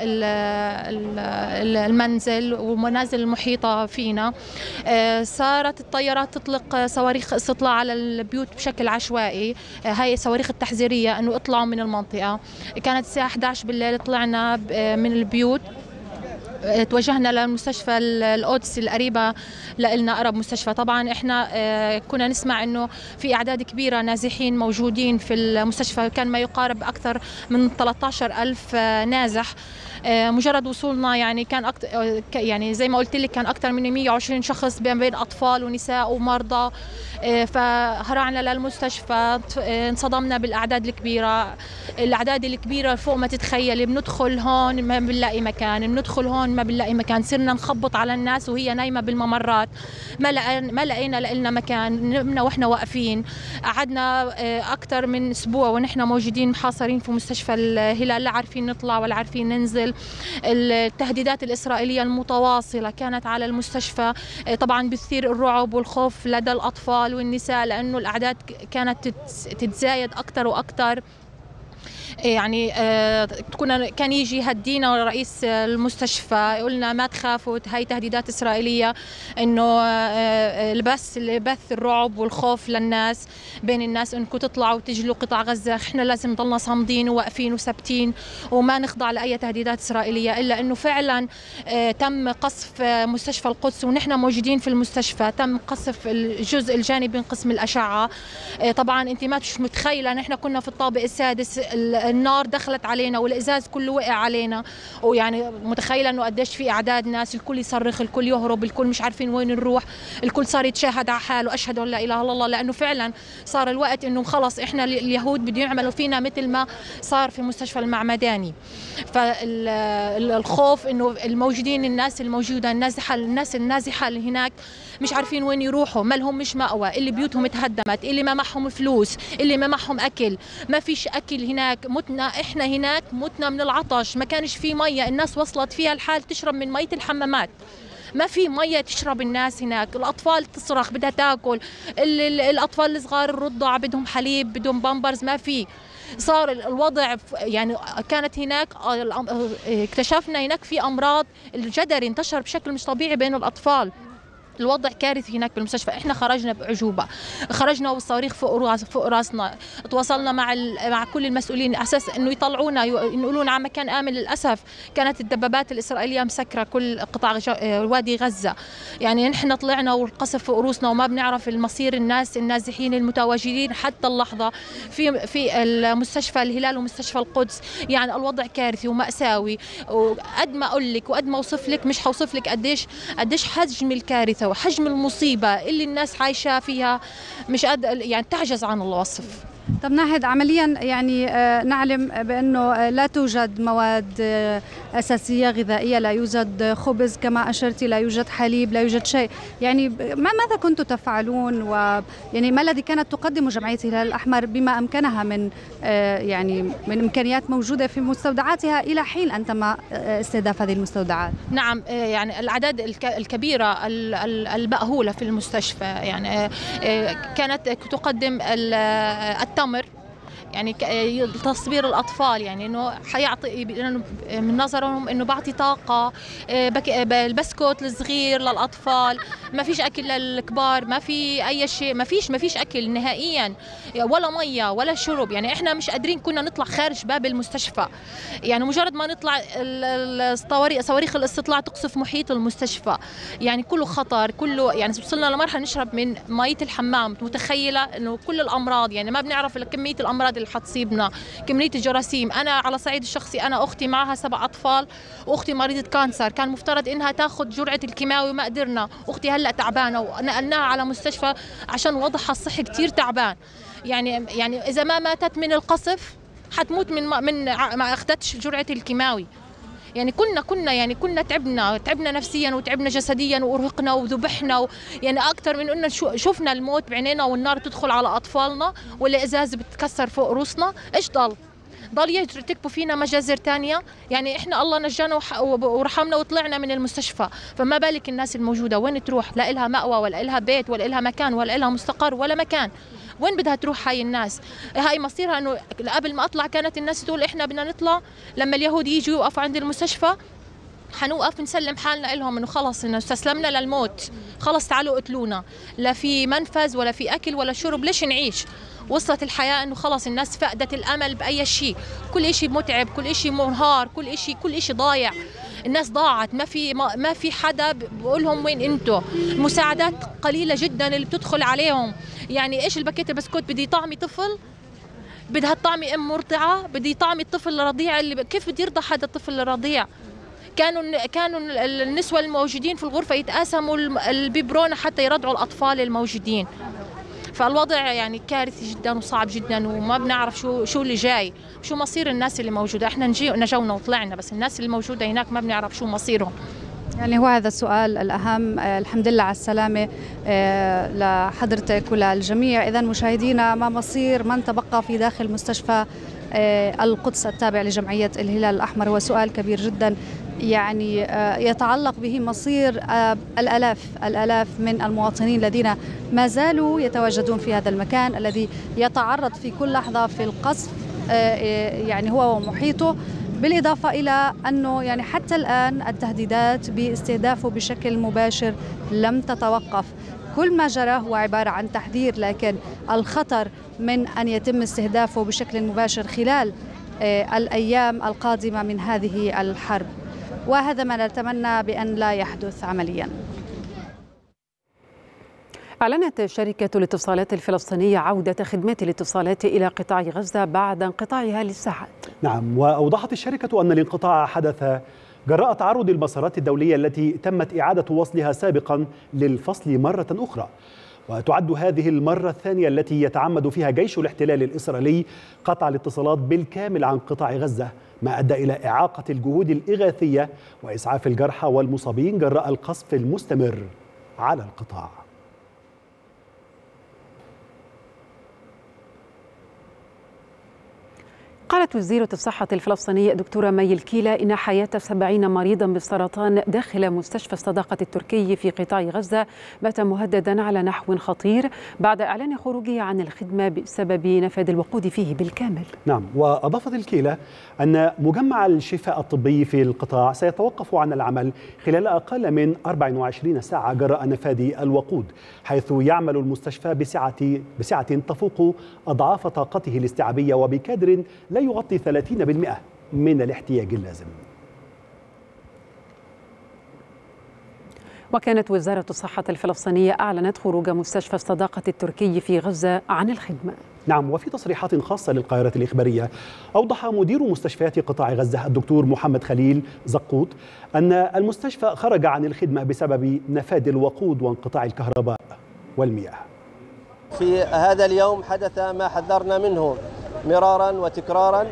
المنزل والمنازل المحيطة فينا. صارت الطيارات تطلق صواريخ استطلاع على البيوت بشكل عشوائي، هاي صواريخ التحذيرية أنه اطلعوا من المنطقة. كانت الساعة 11 بالليل طلعنا من البيوت، توجهنا للمستشفى القدس القريبة لنا، أقرب مستشفى. طبعا احنا كنا نسمع انه في اعداد كبيرة نازحين موجودين في المستشفى، كان ما يقارب اكثر من 13,000 نازح. مجرد وصولنا يعني كان يعني زي ما قلت لك كان اكثر من 120 شخص بين اطفال ونساء ومرضى. فهرعنا للمستشفى، انصدمنا بالاعداد الكبيره، الاعداد الكبيره فوق ما تتخيلي. بندخل هون ما بنلاقي مكان، بندخل هون ما بنلاقي مكان، صرنا نخبط على الناس وهي نايمه بالممرات، ما لقينا لنا مكان، نمنا واحنا واقفين. قعدنا اكثر من اسبوع ونحن موجودين محاصرين في مستشفى الهلال، لا عارفين نطلع ولا عارفين ننزل. التهديدات الإسرائيلية المتواصلة كانت على المستشفى، طبعا بتثير الرعب والخوف لدى الأطفال والنساء، لأنه الأعداد كانت تتزايد أكثر وأكثر. يعني كان يجي يهدينا رئيس المستشفى يقولنا ما تخافوا، هاي تهديدات إسرائيلية، إنه البث الرعب والخوف للناس بين الناس، إنكم تطلعوا وتجلوا قطاع غزة. إحنا لازم نضلنا صامدين وواقفين وثابتين وما نخضع لأي تهديدات إسرائيلية. إلا إنه فعلا تم قصف مستشفى القدس ونحن موجودين في المستشفى، تم قصف الجزء الجانبي من قسم الأشعة. طبعا أنت ما مش متخيلة، نحن كنا في الطابق السادس، النار دخلت علينا والإزاز كله وقع علينا، ويعني متخيلة إنه قديش في أعداد ناس، الكل يصرخ، الكل يهرب، الكل مش عارفين وين نروح، الكل صار يتشاهد على حاله، أشهد أن لا إله إلا الله، لأنه فعلا صار الوقت إنه خلص إحنا اليهود بدهم يعملوا فينا مثل ما صار في مستشفى المعمداني. فالخوف إنه الموجودين، الناس الموجودة الناس النازحة اللي هناك مش عارفين وين يروحوا، ما لهم مش مأوى، اللي بيوتهم تهدمت، اللي ما معهم فلوس، اللي ما معهم أكل، ما فيش أكل هناك. متنا إحنا هناك، متنا من العطش، ما كانش في مية، الناس وصلت فيها الحال تشرب من مية الحمامات، ما في مية تشرب الناس هناك. الأطفال تصرخ بدها تاكل، الأطفال الصغار الرضع بدهم حليب، بدهم بامبرز، ما في. صار الوضع يعني كانت هناك اكتشفنا هناك في أمراض، الجدري انتشر بشكل مش طبيعي بين الأطفال. الوضع كارثي هناك بالمستشفى. احنا خرجنا بعجوبه، خرجنا والصواريخ فوق راسنا، تواصلنا مع كل المسؤولين اساس انه يطلعونا، ينقلونا على مكان امن. للاسف كانت الدبابات الاسرائيليه مسكره كل قطاع وادي غزه، يعني نحن طلعنا والقصف فوق رؤوسنا وما بنعرف المصير الناس النازحين المتواجدين حتى اللحظه في المستشفى الهلال ومستشفى القدس. يعني الوضع كارثي ومأساوي، وقد ما اقول لك وقد ما اوصف لك مش هوصف لك قديش حجم الكارثه وحجم المصيبة اللي الناس عايشة فيها، مش يعني تعجز عن الوصف. طب ناهد، عمليا يعني نعلم بأنه لا توجد مواد أساسية غذائية، لا يوجد خبز كما أشرتي، لا يوجد حليب، لا يوجد شيء. يعني ماذا كنتم تفعلون، ويعني ما الذي كانت تقدمه جمعية الهلال الأحمر بما أمكنها من يعني من إمكانيات موجودة في مستودعاتها إلى حين أن تم استهداف هذه المستودعات؟ نعم، يعني الأعداد الكبيرة المأهولة في المستشفى يعني كانت تقدم التمر، يعني تصبير الأطفال، يعني إنه حيعطي من نظرهم إنه بعطي طاقة، البسكوت الصغير للأطفال، ما فيش أكل للكبار، ما في أي شيء، ما فيش أكل نهائيا، ولا مية ولا شرب. يعني إحنا مش قادرين كنا نطلع خارج باب المستشفى، يعني مجرد ما نطلع صواريخ الاستطلاع تقصف محيط المستشفى، يعني كله خطر، كله يعني وصلنا لمرحلة نشرب من مية الحمام. متخيلة إنه كل الأمراض، يعني ما بنعرف كمية الأمراض اللي حتصيبنا، كمية الجراثيم. أنا على صعيد الشخصي أنا أختي معها 7 أطفال، وأختي مريضة كانسر، كان مفترض إنها تاخذ جرعة الكيماوي ما قدرنا، أختي هلأ تعبانة ونقلناها على مستشفى عشان وضعها الصحي كتير تعبان. يعني إذا ما ماتت من القصف حتموت من ما أخذتش جرعة الكيماوي. يعني كنا تعبنا نفسيا وتعبنا جسديا وارهقنا وذبحنا يعني اكثر من انه شفنا الموت بعينينا والنار تدخل على اطفالنا والازاز بتكسر فوق رؤوسنا. ايش ضل يرتكبوا فينا مجازر ثانيه؟ يعني احنا الله نجانا ورحمنا وطلعنا من المستشفى، فما بالك الناس الموجوده وين تروح؟ لا إلها مأوى ولا إلها بيت ولا إلها مكان ولا إلها مستقر ولا مكان. وين بدها تروح هاي الناس؟ هاي مصيرها انه قبل ما اطلع كانت الناس تقول احنا بدنا نطلع، لما اليهود يجوا يوقفوا عند المستشفى حنوقف نسلم حالنا لهم انه خلص انه استسلمنا للموت، خلص تعالوا قتلونا، لا في منفذ ولا في اكل ولا شرب، ليش نعيش؟ وصلت الحياه انه خلص الناس فقدت الامل باي شيء، كل شيء متعب، كل شيء منهار، كل شيء ضايع. الناس ضاعت، ما في حدا بقول لهم وين انتم، المساعدات قليله جدا اللي بتدخل عليهم. يعني ايش الباكيت البسكوت بدي طعمي طفل، بدها طعمي ام مرضعه، بدي طعمي الطفل الرضيع اللي كيف بدي يرضى هذا الطفل الرضيع؟ كانوا النسوة الموجودين في الغرفة يتقاسموا البيبرونة حتى يرضعوا الأطفال الموجودين. فالوضع يعني كارثي جدا وصعب جدا، وما بنعرف شو اللي جاي، شو مصير الناس اللي موجودة. احنا نجونا وطلعنا، بس الناس اللي موجودة هناك ما بنعرف شو مصيرهم. يعني هو هذا السؤال الأهم. الحمد لله على السلامة لحضرتك وللجميع. إذن مشاهدينا، ما مصير من تبقى في داخل مستشفى القدس التابع لجمعية الهلال الأحمر؟ هو سؤال كبير جدا، يعني يتعلق به مصير الآلاف من المواطنين الذين ما زالوا يتواجدون في هذا المكان الذي يتعرض في كل لحظة في القصف، يعني هو ومحيطه. بالإضافة إلى أنه يعني حتى الآن التهديدات باستهدافه بشكل مباشر لم تتوقف. كل ما جرى هو عبارة عن تحذير، لكن الخطر من أن يتم استهدافه بشكل مباشر خلال الأيام القادمة من هذه الحرب، وهذا ما نتمنى بأن لا يحدث عمليا. أعلنت شركة الاتصالات الفلسطينية عودة خدمات الاتصالات إلى قطاع غزة بعد انقطاعها للساعات. نعم، وأوضحت الشركة أن الانقطاع حدث جراء تعرض المسارات الدولية التي تمت إعادة وصلها سابقا للفصل مرة أخرى، وتعد هذه المرة الثانية التي يتعمد فيها جيش الاحتلال الإسرائيلي قطع الاتصالات بالكامل عن قطاع غزة، ما أدى إلى إعاقة الجهود الإغاثية وإسعاف الجرحى والمصابين جراء القصف المستمر على القطاع. قالت وزيرة الصحة الفلسطينية الدكتورة مي الكيلة إن حياة 70 مريضا بالسرطان داخل مستشفى الصداقة التركي في قطاع غزة بات مهددا على نحو خطير بعد إعلان خروجه عن الخدمة بسبب نفاذ الوقود فيه بالكامل. نعم، وأضافت الكيلة أن مجمع الشفاء الطبي في القطاع سيتوقف عن العمل خلال أقل من 24 ساعة جراء نفاذ الوقود، حيث يعمل المستشفى بسعة تفوق أضعاف طاقته الاستيعابية وبكادر لا يغطي 30% من الاحتياج اللازم. وكانت وزارة الصحة الفلسطينية أعلنت خروج مستشفى الصداقة التركي في غزة عن الخدمة. نعم، وفي تصريحات خاصة للقاهرة الإخبارية أوضح مدير مستشفيات قطاع غزة الدكتور محمد خليل زقوط أن المستشفى خرج عن الخدمة بسبب نفاذ الوقود وانقطاع الكهرباء والمياه. في هذا اليوم حدث ما حذرنا منه مرارا وتكرارا،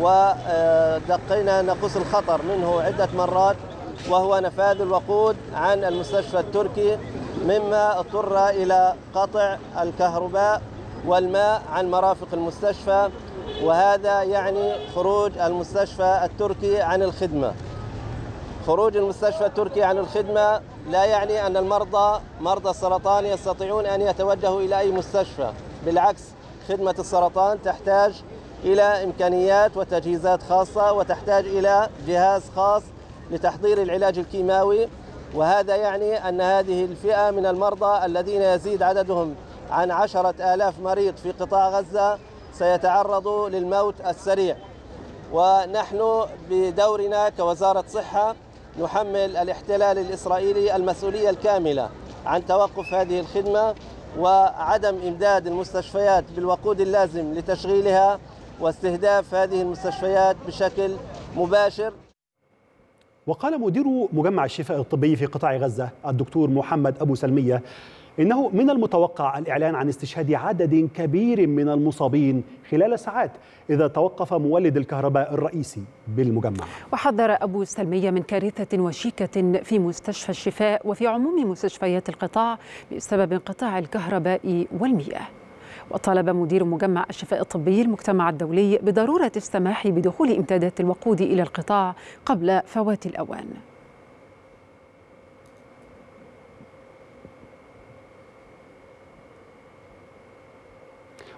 ودقينا نقص الخطر منه عدة مرات، وهو نفاذ الوقود عن المستشفى التركي، مما اضطر إلى قطع الكهرباء والماء عن مرافق المستشفى، وهذا يعني خروج المستشفى التركي عن الخدمة. خروج المستشفى التركي عن الخدمة لا يعني أن مرضى السرطان يستطيعون أن يتوجهوا إلى أي مستشفى، بالعكس، خدمة السرطان تحتاج إلى إمكانيات وتجهيزات خاصة، وتحتاج إلى جهاز خاص لتحضير العلاج الكيماوي، وهذا يعني أن هذه الفئة من المرضى الذين يزيد عددهم عن 10,000 مريض في قطاع غزة سيتعرضوا للموت السريع. ونحن بدورنا كوزارة صحة نحمل الاحتلال الإسرائيلي المسؤولية الكاملة عن توقف هذه الخدمة وعدم إمداد المستشفيات بالوقود اللازم لتشغيلها واستهداف هذه المستشفيات بشكل مباشر. وقال مدير مجمع الشفاء الطبي في قطاع غزة الدكتور محمد أبو سلمية إنه من المتوقع الإعلان عن استشهاد عدد كبير من المصابين خلال ساعات إذا توقف مولد الكهرباء الرئيسي بالمجمع. وحذر أبو سلمية من كارثة وشيكة في مستشفى الشفاء وفي عموم مستشفيات القطاع بسبب انقطاع الكهرباء والمياه. وطالب مدير مجمع الشفاء الطبي المجتمع الدولي بضرورة السماح بدخول إمدادات الوقود إلى القطاع قبل فوات الأوان.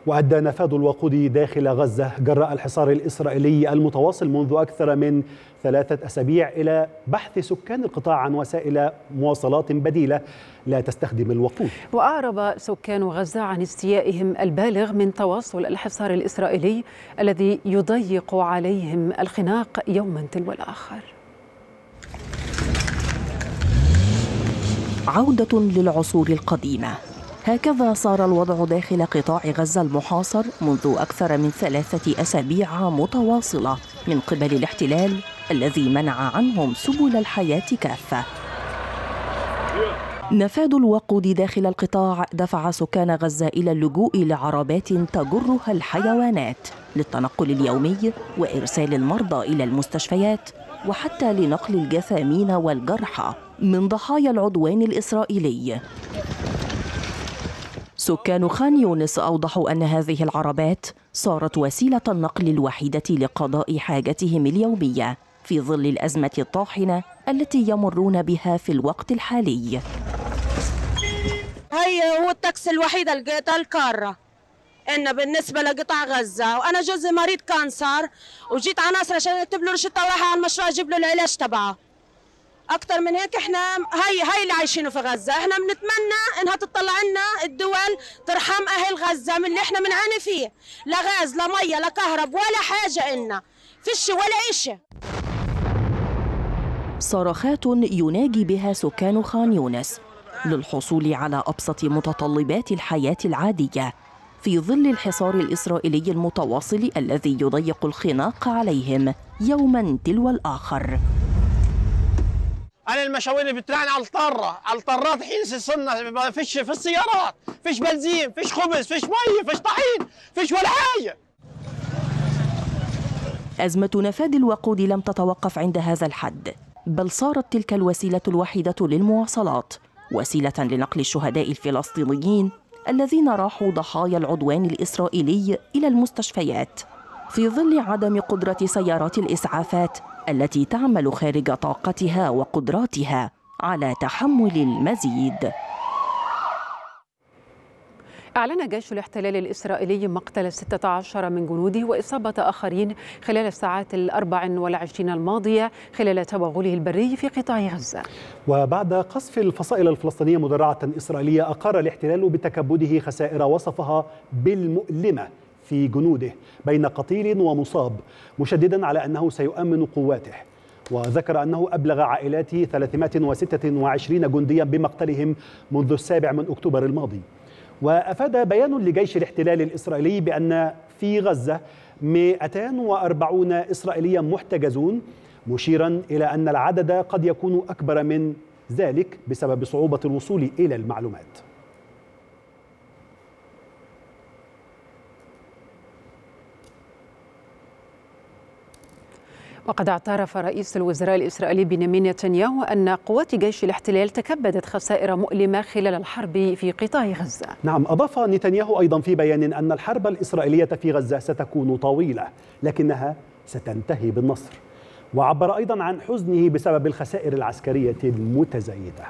وأدى نفاذ الوقود داخل غزة جراء الحصار الإسرائيلي المتواصل منذ أكثر من 3 أسابيع إلى بحث سكان القطاع عن وسائل مواصلات بديلة لا تستخدم الوقود. وأعرب سكان غزة عن استيائهم البالغ من تواصل الحصار الإسرائيلي الذي يضيق عليهم الخناق يوما تلو الآخر. عودة للعصور القديمة، هكذا صار الوضع داخل قطاع غزة المحاصر منذ أكثر من 3 أسابيع متواصلة من قبل الاحتلال الذي منع عنهم سبل الحياة كافة. نفاذ الوقود داخل القطاع دفع سكان غزة إلى اللجوء لعربات تجرها الحيوانات للتنقل اليومي وإرسال المرضى إلى المستشفيات، وحتى لنقل الجثامين والجرحى من ضحايا العدوان الإسرائيلي. سكان خان يونس أوضحوا أن هذه العربات صارت وسيلة النقل الوحيدة لقضاء حاجتهم اليومية في ظل الأزمة الطاحنة التي يمرون بها في الوقت الحالي. هي هو التاكسي الوحيد اللي لقيتها الكارة إن بالنسبة لقطاع غزة، وأنا جوزي مريض كانسر وجيت على ناصر عشان أكتب له روشتة ورايحة على المشروع أجيب له العلاج تبعه. أكتر من هيك إحنا هي اللي عايشينه في غزة، إحنا بنتمنى إنها تطلع لنا الدول ترحم أهل غزة من اللي إحنا بنعاني فيه، لا غاز لا مية لا كهرب ولا حاجة، إلنا فيش ولا إشي. صرخات يناجي بها سكان خان يونس للحصول على أبسط متطلبات الحياة العادية في ظل الحصار الإسرائيلي المتواصل الذي يضيق الخناق عليهم يوما تلو الآخر. أنا المشاوير اللي بتلاقيني على الطرات حين صرنا فيش في السيارات، فيش بنزين، فيش خبز، فيش مي، فيش طحين، فيش ولا حاجة. أزمة نفاذ الوقود لم تتوقف عند هذا الحد، بل صارت تلك الوسيلة الوحيدة للمواصلات وسيلة لنقل الشهداء الفلسطينيين الذين راحوا ضحايا العدوان الإسرائيلي إلى المستشفيات في ظل عدم قدرة سيارات الإسعافات التي تعمل خارج طاقتها وقدراتها على تحمل المزيد. أعلن جيش الاحتلال الإسرائيلي مقتل 16 من جنوده وإصابة آخرين خلال الساعات 24 الماضية خلال توغله البري في قطاع غزة. وبعد قصف الفصائل الفلسطينية مدرعة إسرائيلية، أقر الاحتلال بتكبده خسائر وصفها بالمؤلمة في جنوده بين قتيل ومصاب، مشددا على أنه سيؤمن قواته. وذكر أنه أبلغ عائلات 326 جنديا بمقتلهم منذ 7 أكتوبر الماضي. وأفاد بيان لجيش الاحتلال الإسرائيلي بأن في غزة 240 إسرائيليا محتجزون، مشيرا إلى أن العدد قد يكون أكبر من ذلك بسبب صعوبة الوصول إلى المعلومات. وقد اعترف رئيس الوزراء الإسرائيلي بنيامين نتنياهو أن قوات جيش الاحتلال تكبدت خسائر مؤلمة خلال الحرب في قطاع غزة. نعم، أضاف نتنياهو أيضا في بيان أن الحرب الإسرائيلية في غزة ستكون طويلة لكنها ستنتهي بالنصر، وعبر أيضا عن حزنه بسبب الخسائر العسكرية المتزايدة.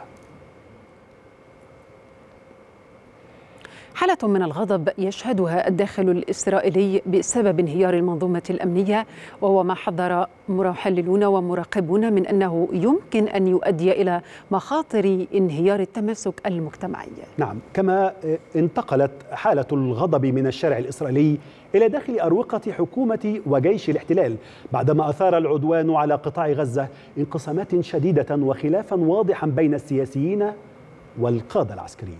حالة من الغضب يشهدها الداخل الإسرائيلي بسبب انهيار المنظومة الأمنية، وهو ما حذر محللون ومراقبون من أنه يمكن أن يؤدي إلى مخاطر انهيار التماسك المجتمعي. نعم، كما انتقلت حالة الغضب من الشارع الإسرائيلي إلى داخل أروقة حكومة وجيش الاحتلال بعدما أثار العدوان على قطاع غزة انقسامات شديدة وخلافا واضحا بين السياسيين والقادة العسكريين.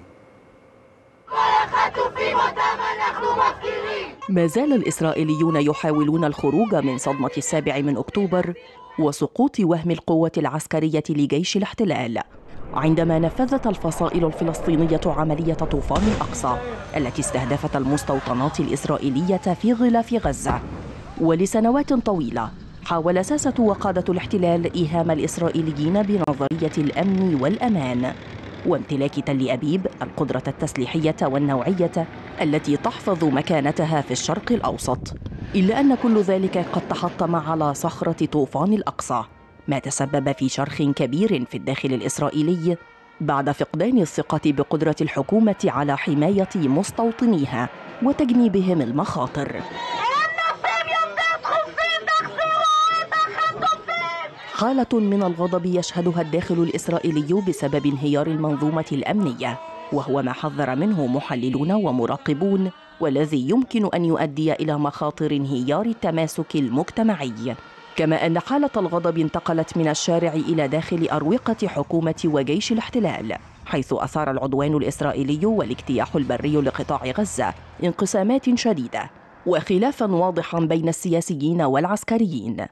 ما زال الإسرائيليون يحاولون الخروج من صدمة 7 أكتوبر وسقوط وهم القوة العسكرية لجيش الاحتلال عندما نفذت الفصائل الفلسطينية عملية طوفان الأقصى التي استهدفت المستوطنات الإسرائيلية في غلاف غزة. ولسنوات طويلة حاول ساسة وقادة الاحتلال إيهام الإسرائيليين بنظرية الأمن والأمان وامتلاك تل أبيب القدرة التسليحية والنوعية التي تحفظ مكانتها في الشرق الأوسط، إلا أن كل ذلك قد تحطم على صخرة طوفان الأقصى، ما تسبب في شرخ كبير في الداخل الإسرائيلي بعد فقدان الثقة بقدرة الحكومة على حماية مستوطنيها وتجنيبهم المخاطر. حالة من الغضب يشهدها الداخل الإسرائيلي بسبب انهيار المنظومة الأمنية، وهو ما حذر منه محللون ومراقبون، والذي يمكن أن يؤدي إلى مخاطر انهيار التماسك المجتمعي. كما أن حالة الغضب انتقلت من الشارع إلى داخل أروقة حكومة وجيش الاحتلال، حيث أثار العدوان الإسرائيلي والاجتياح البري لقطاع غزة انقسامات شديدة وخلافا واضحا بين السياسيين والعسكريين.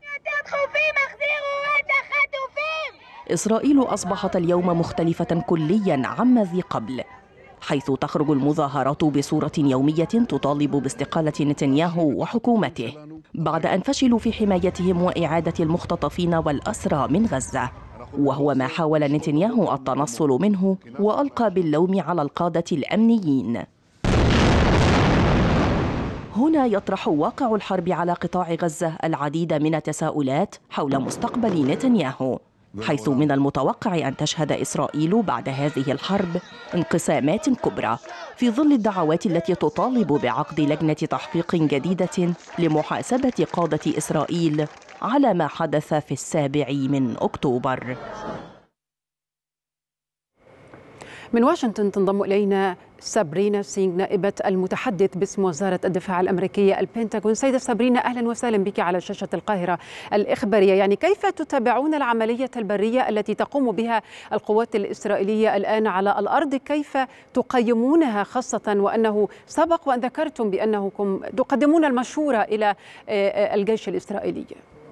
إسرائيل أصبحت اليوم مختلفة كليا عما ذي قبل، حيث تخرج المظاهرات بصورة يومية تطالب باستقالة نتنياهو وحكومته بعد أن فشلوا في حمايتهم وإعادة المختطفين والأسرى من غزة، وهو ما حاول نتنياهو التنصل منه وألقى باللوم على القادة الأمنيين. هنا يطرح واقع الحرب على قطاع غزة العديد من التساؤلات حول مستقبل نتنياهو، حيث من المتوقع أن تشهد إسرائيل بعد هذه الحرب انقسامات كبرى في ظل الدعوات التي تطالب بعقد لجنة تحقيق جديدة لمحاسبة قادة إسرائيل على ما حدث في 7 أكتوبر. من واشنطن تنضم إلينا سابرينا سينغ، نائبة المتحدث باسم وزارة الدفاع الأمريكية البنتاغون. سيدة سابرينا، أهلا وسهلا بك على شاشة القاهرة الإخبارية. يعني كيف تتابعون العملية البرية التي تقوم بها القوات الإسرائيلية الآن على الأرض؟ كيف تقيمونها، خاصة وأنه سبق وأن ذكرتم بأنكم تقدمون المشورة إلى الجيش الإسرائيلي؟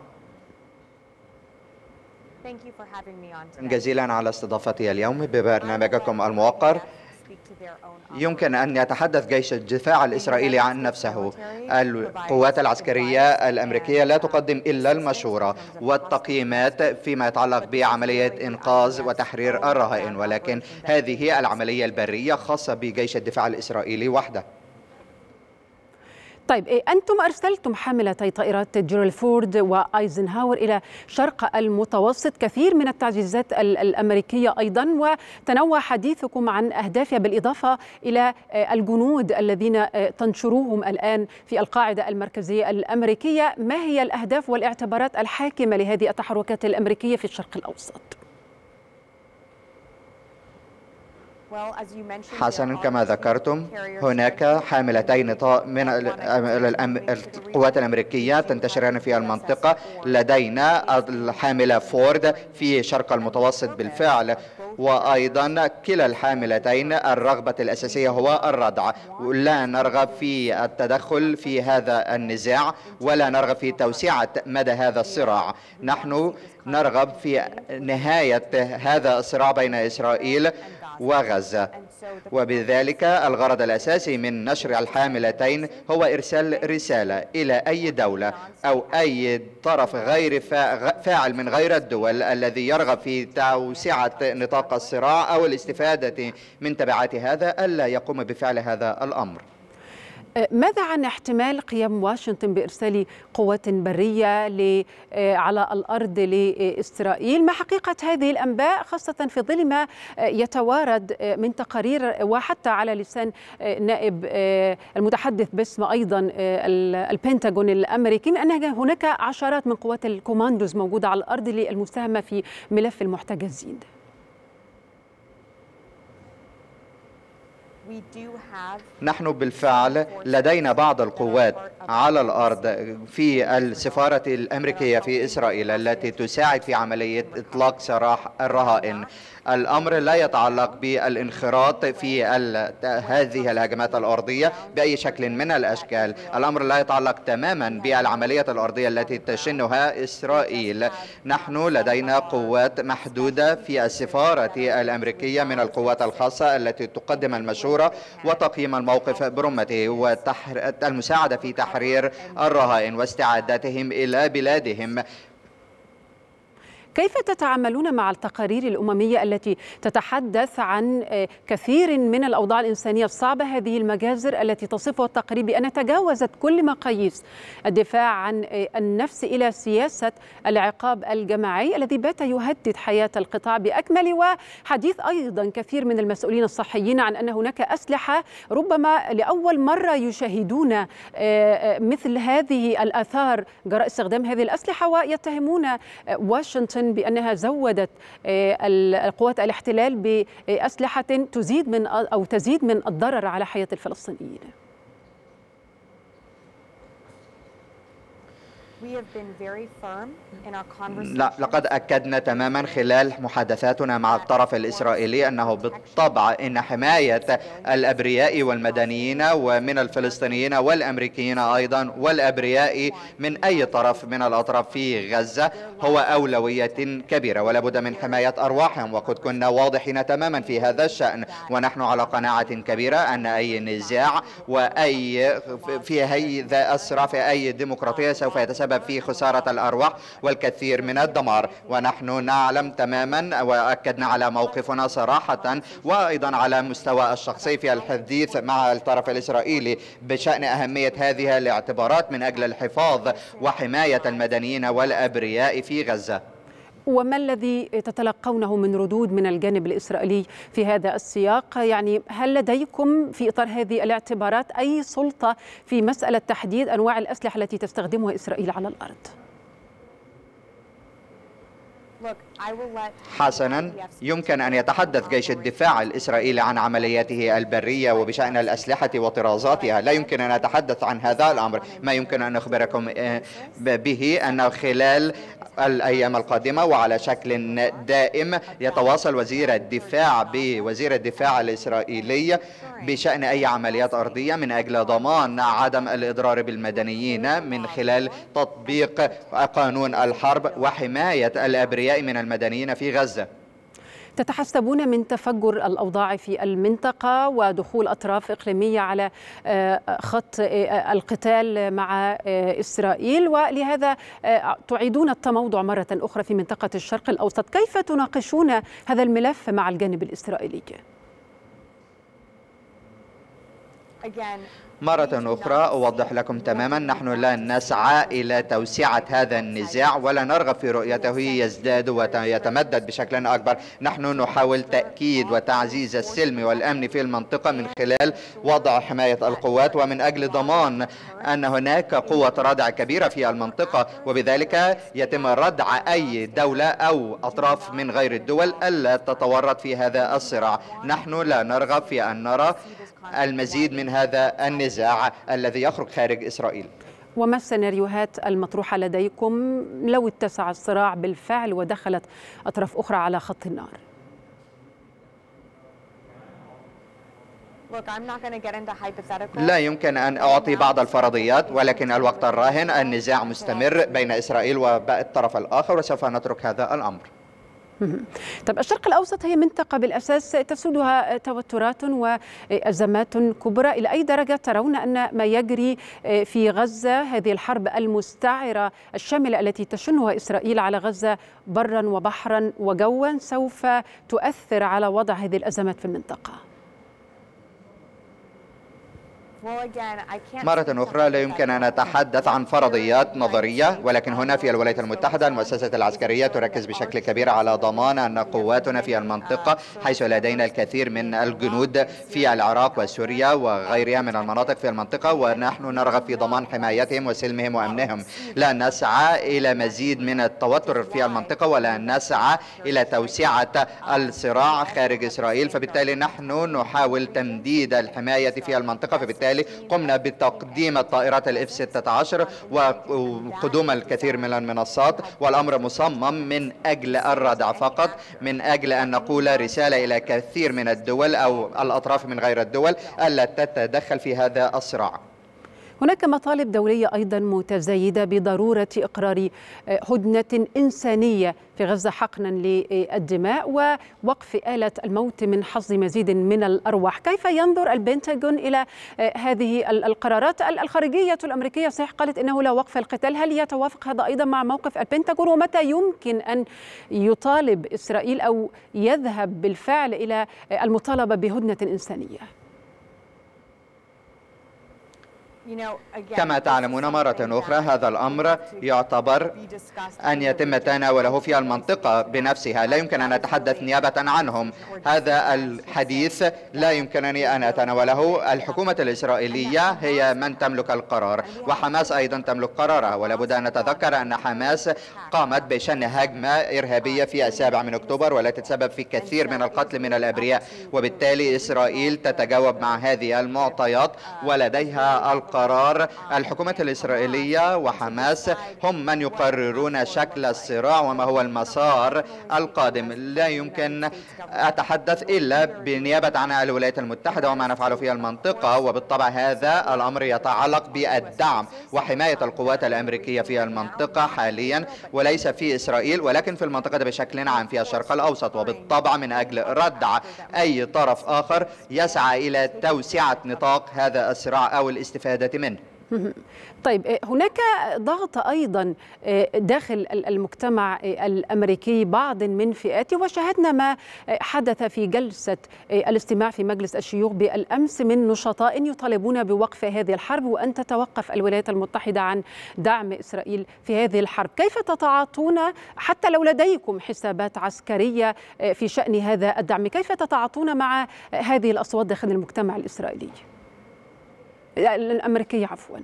جزيلا على استضافتي اليوم ببرنامجكم الموقر. يمكن أن يتحدث جيش الدفاع الإسرائيلي عن نفسه. القوات العسكرية الأمريكية لا تقدم إلا المشورة والتقييمات فيما يتعلق بعملية إنقاذ وتحرير الرهائن، ولكن هذه العملية البرية خاصة بجيش الدفاع الإسرائيلي وحده. طيب، أنتم أرسلتم حاملتي طائرات جيرالد فورد وأيزنهاور إلى شرق المتوسط، كثير من التعزيزات الأمريكية أيضا، وتنوع حديثكم عن أهدافها بالإضافة إلى الجنود الذين تنشروهم الآن في القاعدة المركزية الأمريكية. ما هي الأهداف والاعتبارات الحاكمة لهذه التحركات الأمريكية في الشرق الأوسط؟ حسنا، كما ذكرتم هناك حاملتين من القوات الأمريكية تنتشران في المنطقة. لدينا الحاملة فورد في شرق المتوسط بالفعل، وأيضا كلا الحاملتين الرغبة الأساسية هو الردع. لا نرغب في التدخل في هذا النزاع ولا نرغب في توسعة مدى هذا الصراع. نحن نرغب في نهاية هذا الصراع بين إسرائيل وغزة، وبذلك الغرض الأساسي من نشر الحاملتين هو إرسال رسالة إلى أي دولة أو أي طرف غير فاعل من غير الدول الذي يرغب في توسعة نطاق الصراع أو الاستفادة من تبعات هذا ألا يقوم بفعل هذا الأمر. ماذا عن احتمال قيام واشنطن بإرسال قوات برية على الأرض لإسرائيل؟ ما حقيقة هذه الأنباء، خاصة في ظل ما يتوارد من تقارير وحتى على لسان نائب المتحدث باسم أيضا البنتاغون الأمريكي من أن هناك عشرات من قوات الكوماندوز موجودة على الأرض للمساهمة في ملف المحتجزين؟ نحن بالفعل لدينا بعض القوات على الأرض في السفارة الأمريكية في إسرائيل التي تساعد في عملية إطلاق سراح الرهائن. الأمر لا يتعلق بالانخراط في هذه الهجمات الأرضية بأي شكل من الأشكال. الأمر لا يتعلق تماما بالعملية الأرضية التي تشنها إسرائيل. نحن لدينا قوات محدودة في السفارة الأمريكية من القوات الخاصة التي تقدم المشورة وتقييم الموقف برمته والمساعدة في تحرير الرهائن واستعادتهم إلى بلادهم. كيف تتعاملون مع التقارير الأممية التي تتحدث عن كثير من الأوضاع الإنسانية الصعبة، هذه المجازر التي تصفها التقارير بأن تجاوزت كل مقاييس الدفاع عن النفس إلى سياسة العقاب الجماعي الذي بات يهدد حياة القطاع بأكمله، وحديث أيضا كثير من المسؤولين الصحيين عن أن هناك أسلحة ربما لأول مرة يشاهدون مثل هذه الآثار جراء استخدام هذه الأسلحة، ويتهمون واشنطن بأنها زودت قوات الاحتلال بأسلحة تزيد من الضرر على حياة الفلسطينيين. لا، لقد أكدنا تماما خلال محادثاتنا مع الطرف الإسرائيلي أنه بالطبع إن حماية الأبرياء والمدنيين ومن الفلسطينيين والأمريكيين أيضا والأبرياء من أي طرف من الأطراف في غزة هو أولوية كبيرة، ولا بد من حماية أرواحهم، وقد كنا واضحين تماما في هذا الشأن، ونحن على قناعة كبيرة أن أي نزاع وأي في هذا الصراع في أي ديمقراطية سوف يتسبب في خسارة الأرواح والكثير من الدمار، ونحن نعلم تماما وأكدنا على موقفنا صراحة وأيضا على مستوى الشخصي في الحديث مع الطرف الإسرائيلي بشأن أهمية هذه الاعتبارات من أجل الحفاظ وحماية المدنيين والأبرياء في غزة. وما الذي تتلقونه من ردود من الجانب الإسرائيلي في هذا السياق؟ يعني هل لديكم في إطار هذه الاعتبارات أي سلطة في مسألة تحديد أنواع الأسلحة التي تستخدمها إسرائيل على الأرض؟ حسنا، يمكن أن يتحدث جيش الدفاع الإسرائيلي عن عملياته البرية وبشأن الأسلحة وطرازاتها، لا يمكن أن نتحدث عن هذا الأمر. ما يمكن أن نخبركم به أن خلال الأيام القادمة وعلى شكل دائم يتواصل وزير الدفاع بوزير الدفاع الإسرائيلي بشأن أي عمليات أرضية من أجل ضمان عدم الإضرار بالمدنيين من خلال تطبيق قانون الحرب وحماية الأبرياء من المدنيين في غزة. تتحسبون من تفجر الأوضاع في المنطقة ودخول أطراف إقليمية على خط القتال مع إسرائيل، ولهذا تعيدون التموضع مرة أخرى في منطقة الشرق الأوسط. كيف تناقشون هذا الملف مع الجانب الإسرائيلي؟ مرة أخرى أوضح لكم تماما، نحن لا نسعى إلى توسعة هذا النزاع ولا نرغب في رؤيته يزداد ويتمدد بشكل أكبر. نحن نحاول تأكيد وتعزيز السلم والأمن في المنطقة من خلال وضع حماية القوات ومن أجل ضمان أن هناك قوة ردع كبيرة في المنطقة، وبذلك يتم ردع أي دولة أو أطراف من غير الدول ألا تتورط في هذا الصراع. نحن لا نرغب في أن نرى المزيد من هذا النزاع الذي يخرج خارج إسرائيل. وما السيناريوهات المطروحة لديكم لو اتسع الصراع بالفعل ودخلت أطراف أخرى على خط النار؟ لا يمكن أن أعطي بعض الفرضيات، ولكن الوقت الراهن النزاع مستمر بين إسرائيل والطرف الآخر وسوف نترك هذا الأمر. طب الشرق الأوسط هي منطقة بالأساس تسودها توترات وأزمات كبرى، إلى أي درجة ترون أن ما يجري في غزة، هذه الحرب المستعرة الشاملة التي تشنها إسرائيل على غزة برا وبحرا وجوا، سوف تؤثر على وضع هذه الأزمات في المنطقة؟ مرة أخرى لا يمكن أن نتحدث عن فرضيات نظرية، ولكن هنا في الولايات المتحدة المؤسسة العسكرية تركز بشكل كبير على ضمان أن قواتنا في المنطقة، حيث لدينا الكثير من الجنود في العراق وسوريا وغيرها من المناطق في المنطقة، ونحن نرغب في ضمان حمايتهم وسلمهم وأمنهم. لا نسعى إلى مزيد من التوتر في المنطقة ولا نسعى إلى توسعة الصراع خارج إسرائيل، فبالتالي نحن نحاول تمديد الحماية في المنطقة. فبالتالي قمنا بتقديم الطائرات الF-16 وقدوم الكثير من المنصات، والأمر مصمم من أجل الردع فقط، من أجل أن نقول رسالة إلى كثير من الدول أو الأطراف من غير الدول ألا تتدخل في هذا الصراع. هناك مطالب دولية أيضا متزايدة بضرورة إقرار هدنة إنسانية في غزة حقنا للدماء ووقف آلة الموت من حصد مزيد من الأرواح. كيف ينظر البنتاغون إلى هذه القرارات؟ الخارجية الأمريكية صحيح قالت إنه لا وقف القتال، هل يتوافق هذا أيضا مع موقف البنتاغون؟ ومتى يمكن أن يطالب إسرائيل أو يذهب بالفعل إلى المطالبة بهدنة إنسانية؟ كما تعلمون مرة أخرى هذا الأمر يعتبر أن يتم تناوله في المنطقة بنفسها، لا يمكن أن أتحدث نيابة عنهم. هذا الحديث لا يمكنني أن أتناوله. الحكومة الإسرائيلية هي من تملك القرار، وحماس أيضا تملك قرارها، ولا بد أن نتذكر أن حماس قامت بشن هجمة إرهابية في 7 أكتوبر والتي تسبب في كثير من القتل من الأبرياء، وبالتالي إسرائيل تتجاوب مع هذه المعطيات ولديها القرار. الحكومة الإسرائيلية وحماس هم من يقررون شكل الصراع وما هو المسار القادم. لا يمكن أتحدث إلا بنيابة عن الولايات المتحدة وما نفعله في المنطقة، وبالطبع هذا الأمر يتعلق بالدعم وحماية القوات الأمريكية في المنطقة حاليا، وليس في إسرائيل ولكن في المنطقة بشكل عام في الشرق الأوسط، وبالطبع من أجل ردع أي طرف آخر يسعى إلى توسعة نطاق هذا الصراع أو الاستفادة منه. طيب، هناك ضغط أيضا داخل المجتمع الأمريكي بعض من فئاته، وشاهدنا ما حدث في جلسة الاستماع في مجلس الشيوخ بالأمس من نشطاء يطالبون بوقف هذه الحرب وأن تتوقف الولايات المتحدة عن دعم إسرائيل في هذه الحرب. كيف تتعاطون حتى لو لديكم حسابات عسكرية في شأن هذا الدعم؟ كيف تتعاطون مع هذه الأصوات داخل المجتمع الإسرائيلي الأمريكي عفوا؟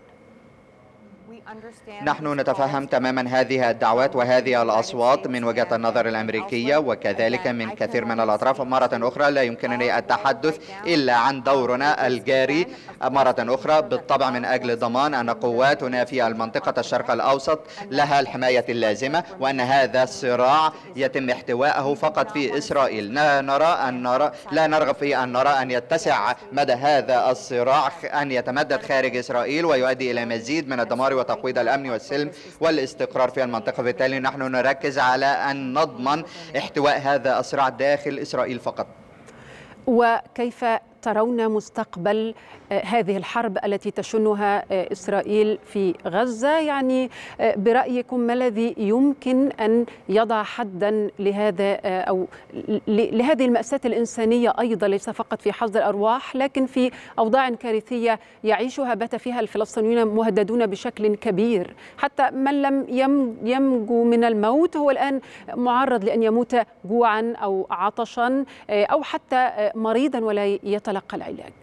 نحن نتفهم تماما هذه الدعوات وهذه الأصوات من وجهة النظر الأمريكية وكذلك من كثير من الأطراف. مرة أخرى لا يمكنني التحدث إلا عن دورنا الجاري مرة أخرى، بالطبع من أجل ضمان أن قواتنا في المنطقة الشرق الأوسط لها الحماية اللازمة، وأن هذا الصراع يتم احتوائه فقط في إسرائيل. لا نرغب في أن نرى أن يتسع مدى هذا الصراع، أن يتمدد خارج إسرائيل ويؤدي إلى مزيد من الدمار وتقويض الأمن والسلم والاستقرار في المنطقة. بالتالي نحن نركز على أن نضمن احتواء هذا الصراع داخل إسرائيل فقط. وكيف ترون مستقبل هذه الحرب التي تشنها إسرائيل في غزة؟ يعني برأيكم ما الذي يمكن أن يضع حدا لهذا أو لهذه المأساة الإنسانية أيضا، ليس فقط في حصد الأرواح لكن في أوضاع كارثية يعيشها بات فيها الفلسطينيون مهددون بشكل كبير، حتى من لم ينجو من الموت هو الآن معرض لأن يموت جوعا أو عطشا أو حتى مريضا ولا يتلقى العلاج.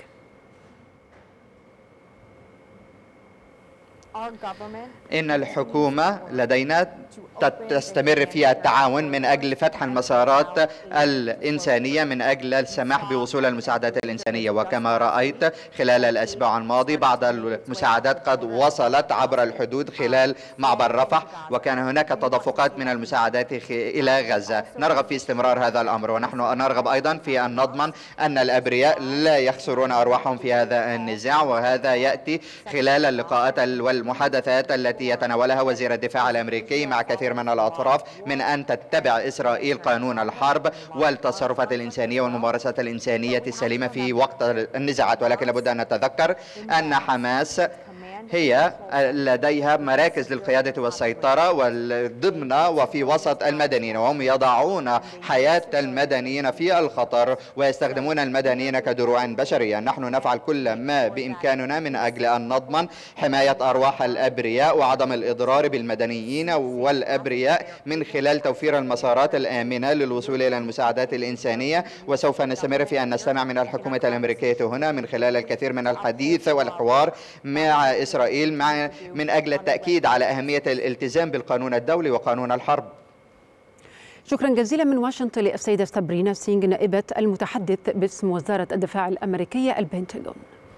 إن الحكومة لدينا تستمر في التعاون من أجل فتح المسارات الإنسانية من أجل السماح بوصول المساعدات الإنسانية. وكما رأيت خلال الأسبوع الماضي بعض المساعدات قد وصلت عبر الحدود خلال معبر رفح، وكان هناك تدفقات من المساعدات إلى غزة. نرغب في استمرار هذا الأمر، ونحن نرغب أيضا في أن نضمن أن الأبرياء لا يخسرون أرواحهم في هذا النزاع، وهذا يأتي خلال اللقاءات والمحادثات التي يتناولها وزير الدفاع الأمريكي مع كثير من الأطراف من أن تتبع إسرائيل قانون الحرب والتصرفات الإنسانية والممارسات الإنسانية السليمة في وقت النزاعات. ولكن لابد أن نتذكر أن حماس هي لديها مراكز للقيادة والسيطرة ضمن وفي وسط المدنيين، وهم يضعون حياة المدنيين في الخطر ويستخدمون المدنيين كدروع بشرية. نحن نفعل كل ما بإمكاننا من أجل أن نضمن حماية أرواح الأبرياء وعدم الإضرار بالمدنيين والأبرياء من خلال توفير المسارات الآمنة للوصول إلى المساعدات الإنسانية. وسوف نستمر في أن نستمع من الحكومة الأمريكية هنا من خلال الكثير من الحديث والحوار مع إسرائيل من أجل التأكيد على أهمية الالتزام بالقانون الدولي وقانون الحرب. شكرا جزيلا من واشنطن للسيدة سابرينا سينغ نائبة المتحدث باسم وزارة الدفاع الأمريكية البنتاغون.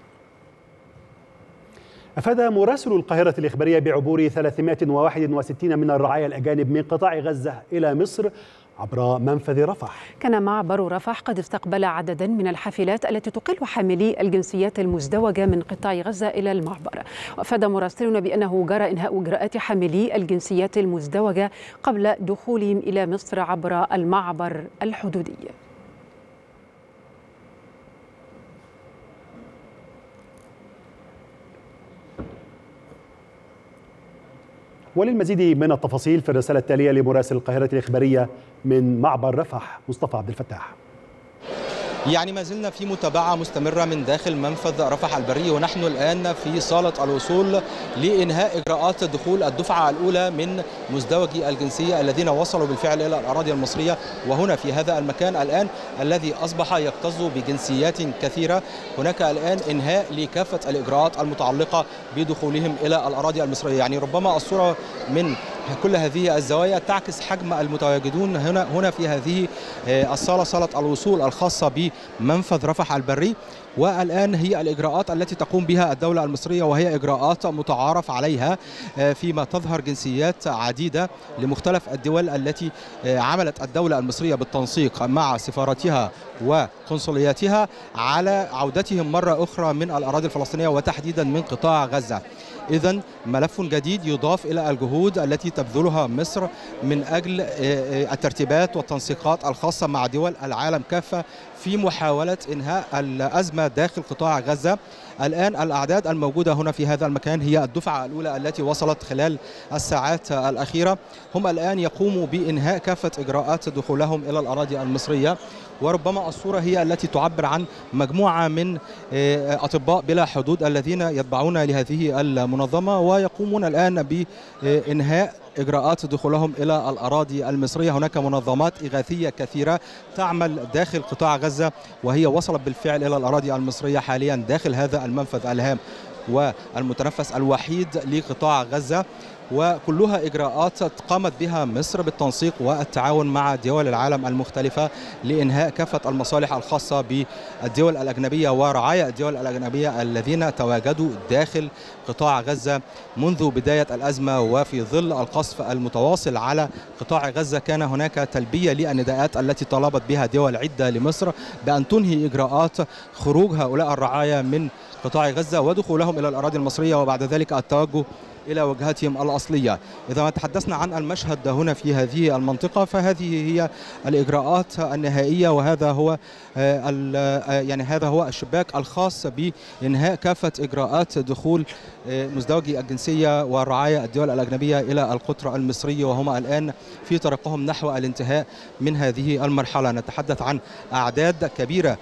أفاد مراسل القاهرة الإخبارية بعبور 361 من الرعايا الأجانب من قطاع غزة إلى مصر عبر منفذ رفح. كان معبر رفح قد استقبل عددا من الحافلات التي تقل حاملي الجنسيات المزدوجة من قطاع غزة إلى المعبر. وأفاد مراسلون بأنه جرى إنهاء إجراءات حاملي الجنسيات المزدوجة قبل دخولهم إلى مصر عبر المعبر الحدودي. وللمزيد من التفاصيل في الرسالة التالية لمراسل القاهرة الإخبارية من معبر رفح مصطفى عبد الفتاح. يعني ما زلنا في متابعة مستمرة من داخل منفذ رفح البري، ونحن الآن في صالة الوصول لإنهاء إجراءات دخول الدفعة الأولى من مزدوجي الجنسية الذين وصلوا بالفعل إلى الأراضي المصرية. وهنا في هذا المكان الآن الذي أصبح يكتظ بجنسيات كثيرة، هناك الآن إنهاء لكافة الإجراءات المتعلقة بدخولهم إلى الأراضي المصرية. يعني ربما الصورة من كل هذه الزوايا تعكس حجم المتواجدون هنا في هذه الصالة، صالة الوصول الخاصة بمنفذ رفح البري. والآن هي الإجراءات التي تقوم بها الدولة المصرية، وهي إجراءات متعارف عليها فيما تظهر جنسيات عديدة لمختلف الدول التي عملت الدولة المصرية بالتنسيق مع سفاراتها وقنصلياتها على عودتهم مرة أخرى من الأراضي الفلسطينية وتحديدا من قطاع غزة. إذن ملف جديد يضاف إلى الجهود التي تبذلها مصر من أجل الترتيبات والتنسيقات الخاصة مع دول العالم كافة في محاولة إنهاء الأزمة داخل قطاع غزة. الآن الأعداد الموجودة هنا في هذا المكان هي الدفعة الأولى التي وصلت خلال الساعات الأخيرة. هم الآن يقوموا بإنهاء كافة إجراءات دخولهم إلى الأراضي المصرية. وربما الصورة هي التي تعبر عن مجموعة من أطباء بلا حدود الذين يتبعون لهذه المنظمة ويقومون الآن بإنهاء إجراءات دخولهم إلى الأراضي المصرية. هناك منظمات إغاثية كثيرة تعمل داخل قطاع غزة، وهي وصلت بالفعل إلى الأراضي المصرية حاليا داخل هذا المنفذ الهام والمتنفس الوحيد لقطاع غزة، وكلها إجراءات قامت بها مصر بالتنسيق والتعاون مع دول العالم المختلفة لإنهاء كافة المصالح الخاصة بالدول الأجنبية ورعايا الدول الأجنبية الذين تواجدوا داخل قطاع غزة منذ بداية الأزمة. وفي ظل القصف المتواصل على قطاع غزة كان هناك تلبية للنداءات التي طلبت بها دول عدة لمصر بأن تنهي إجراءات خروج هؤلاء الرعايا من قطاع غزة ودخولهم إلى الأراضي المصرية وبعد ذلك التوجه إلى وجهتهم الأصلية. إذا ما تحدثنا عن المشهد هنا في هذه المنطقة فهذه هي الإجراءات النهائية، وهذا هو هذا هو الشباك الخاص بإنهاء كافة إجراءات دخول مزدوجي الجنسية ورعايا الدول الأجنبية إلى القطر المصري، وهم الآن في طريقهم نحو الانتهاء من هذه المرحلة. نتحدث عن أعداد كبيرة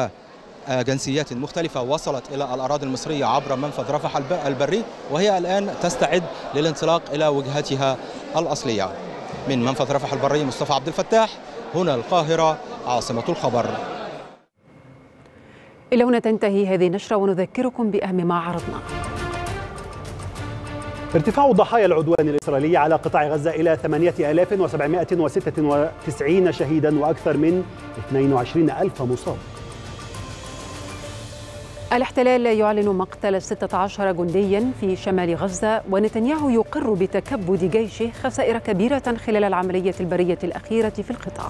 جنسيات مختلفة وصلت إلى الأراضي المصرية عبر منفذ رفح البري، وهي الآن تستعد للانطلاق إلى وجهتها الأصلية. من منفذ رفح البري مصطفى عبد الفتاح، هنا القاهرة عاصمة الخبر. إلى هنا تنتهي هذه النشرة ونذكركم بأهم ما عرضنا. ارتفاع ضحايا العدوان الإسرائيلي على قطاع غزة إلى 8796 شهيدا وأكثر من 22,000 مصاب. الاحتلال يعلن مقتل 16 جنديا في شمال غزة، ونتنياهو يقر بتكبد جيشه خسائر كبيرة خلال العملية البرية الأخيرة في القطاع.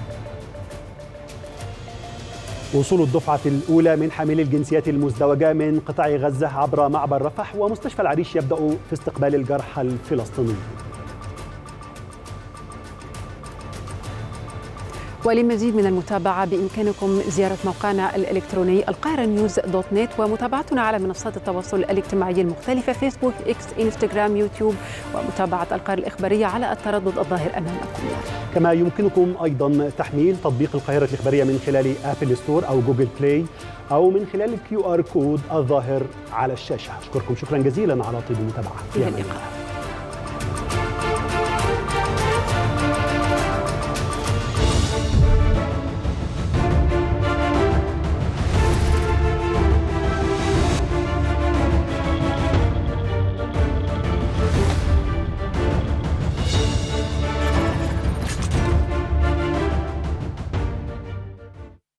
وصول الدفعة الأولى من حاملي الجنسيات المزدوجة من قطاع غزة عبر معبر رفح ومستشفى العريش يبدأ في استقبال الجرحى الفلسطينيين. ولمزيد من المتابعة بإمكانكم زيارة موقعنا الإلكتروني القاهرة-news.net ومتابعتنا على منصات التواصل الاجتماعي المختلفة فيسبوك، إكس، إنستغرام، يوتيوب، ومتابعة القاهرة الإخبارية على التردد الظاهر أمامكم. كما يمكنكم أيضا تحميل تطبيق القاهرة الإخبارية من خلال آبل ستور أو جوجل بلاي أو من خلال الQR كود الظاهر على الشاشة. أشكركم شكرا جزيلا على طيب المتابعة. إلى اللقاء.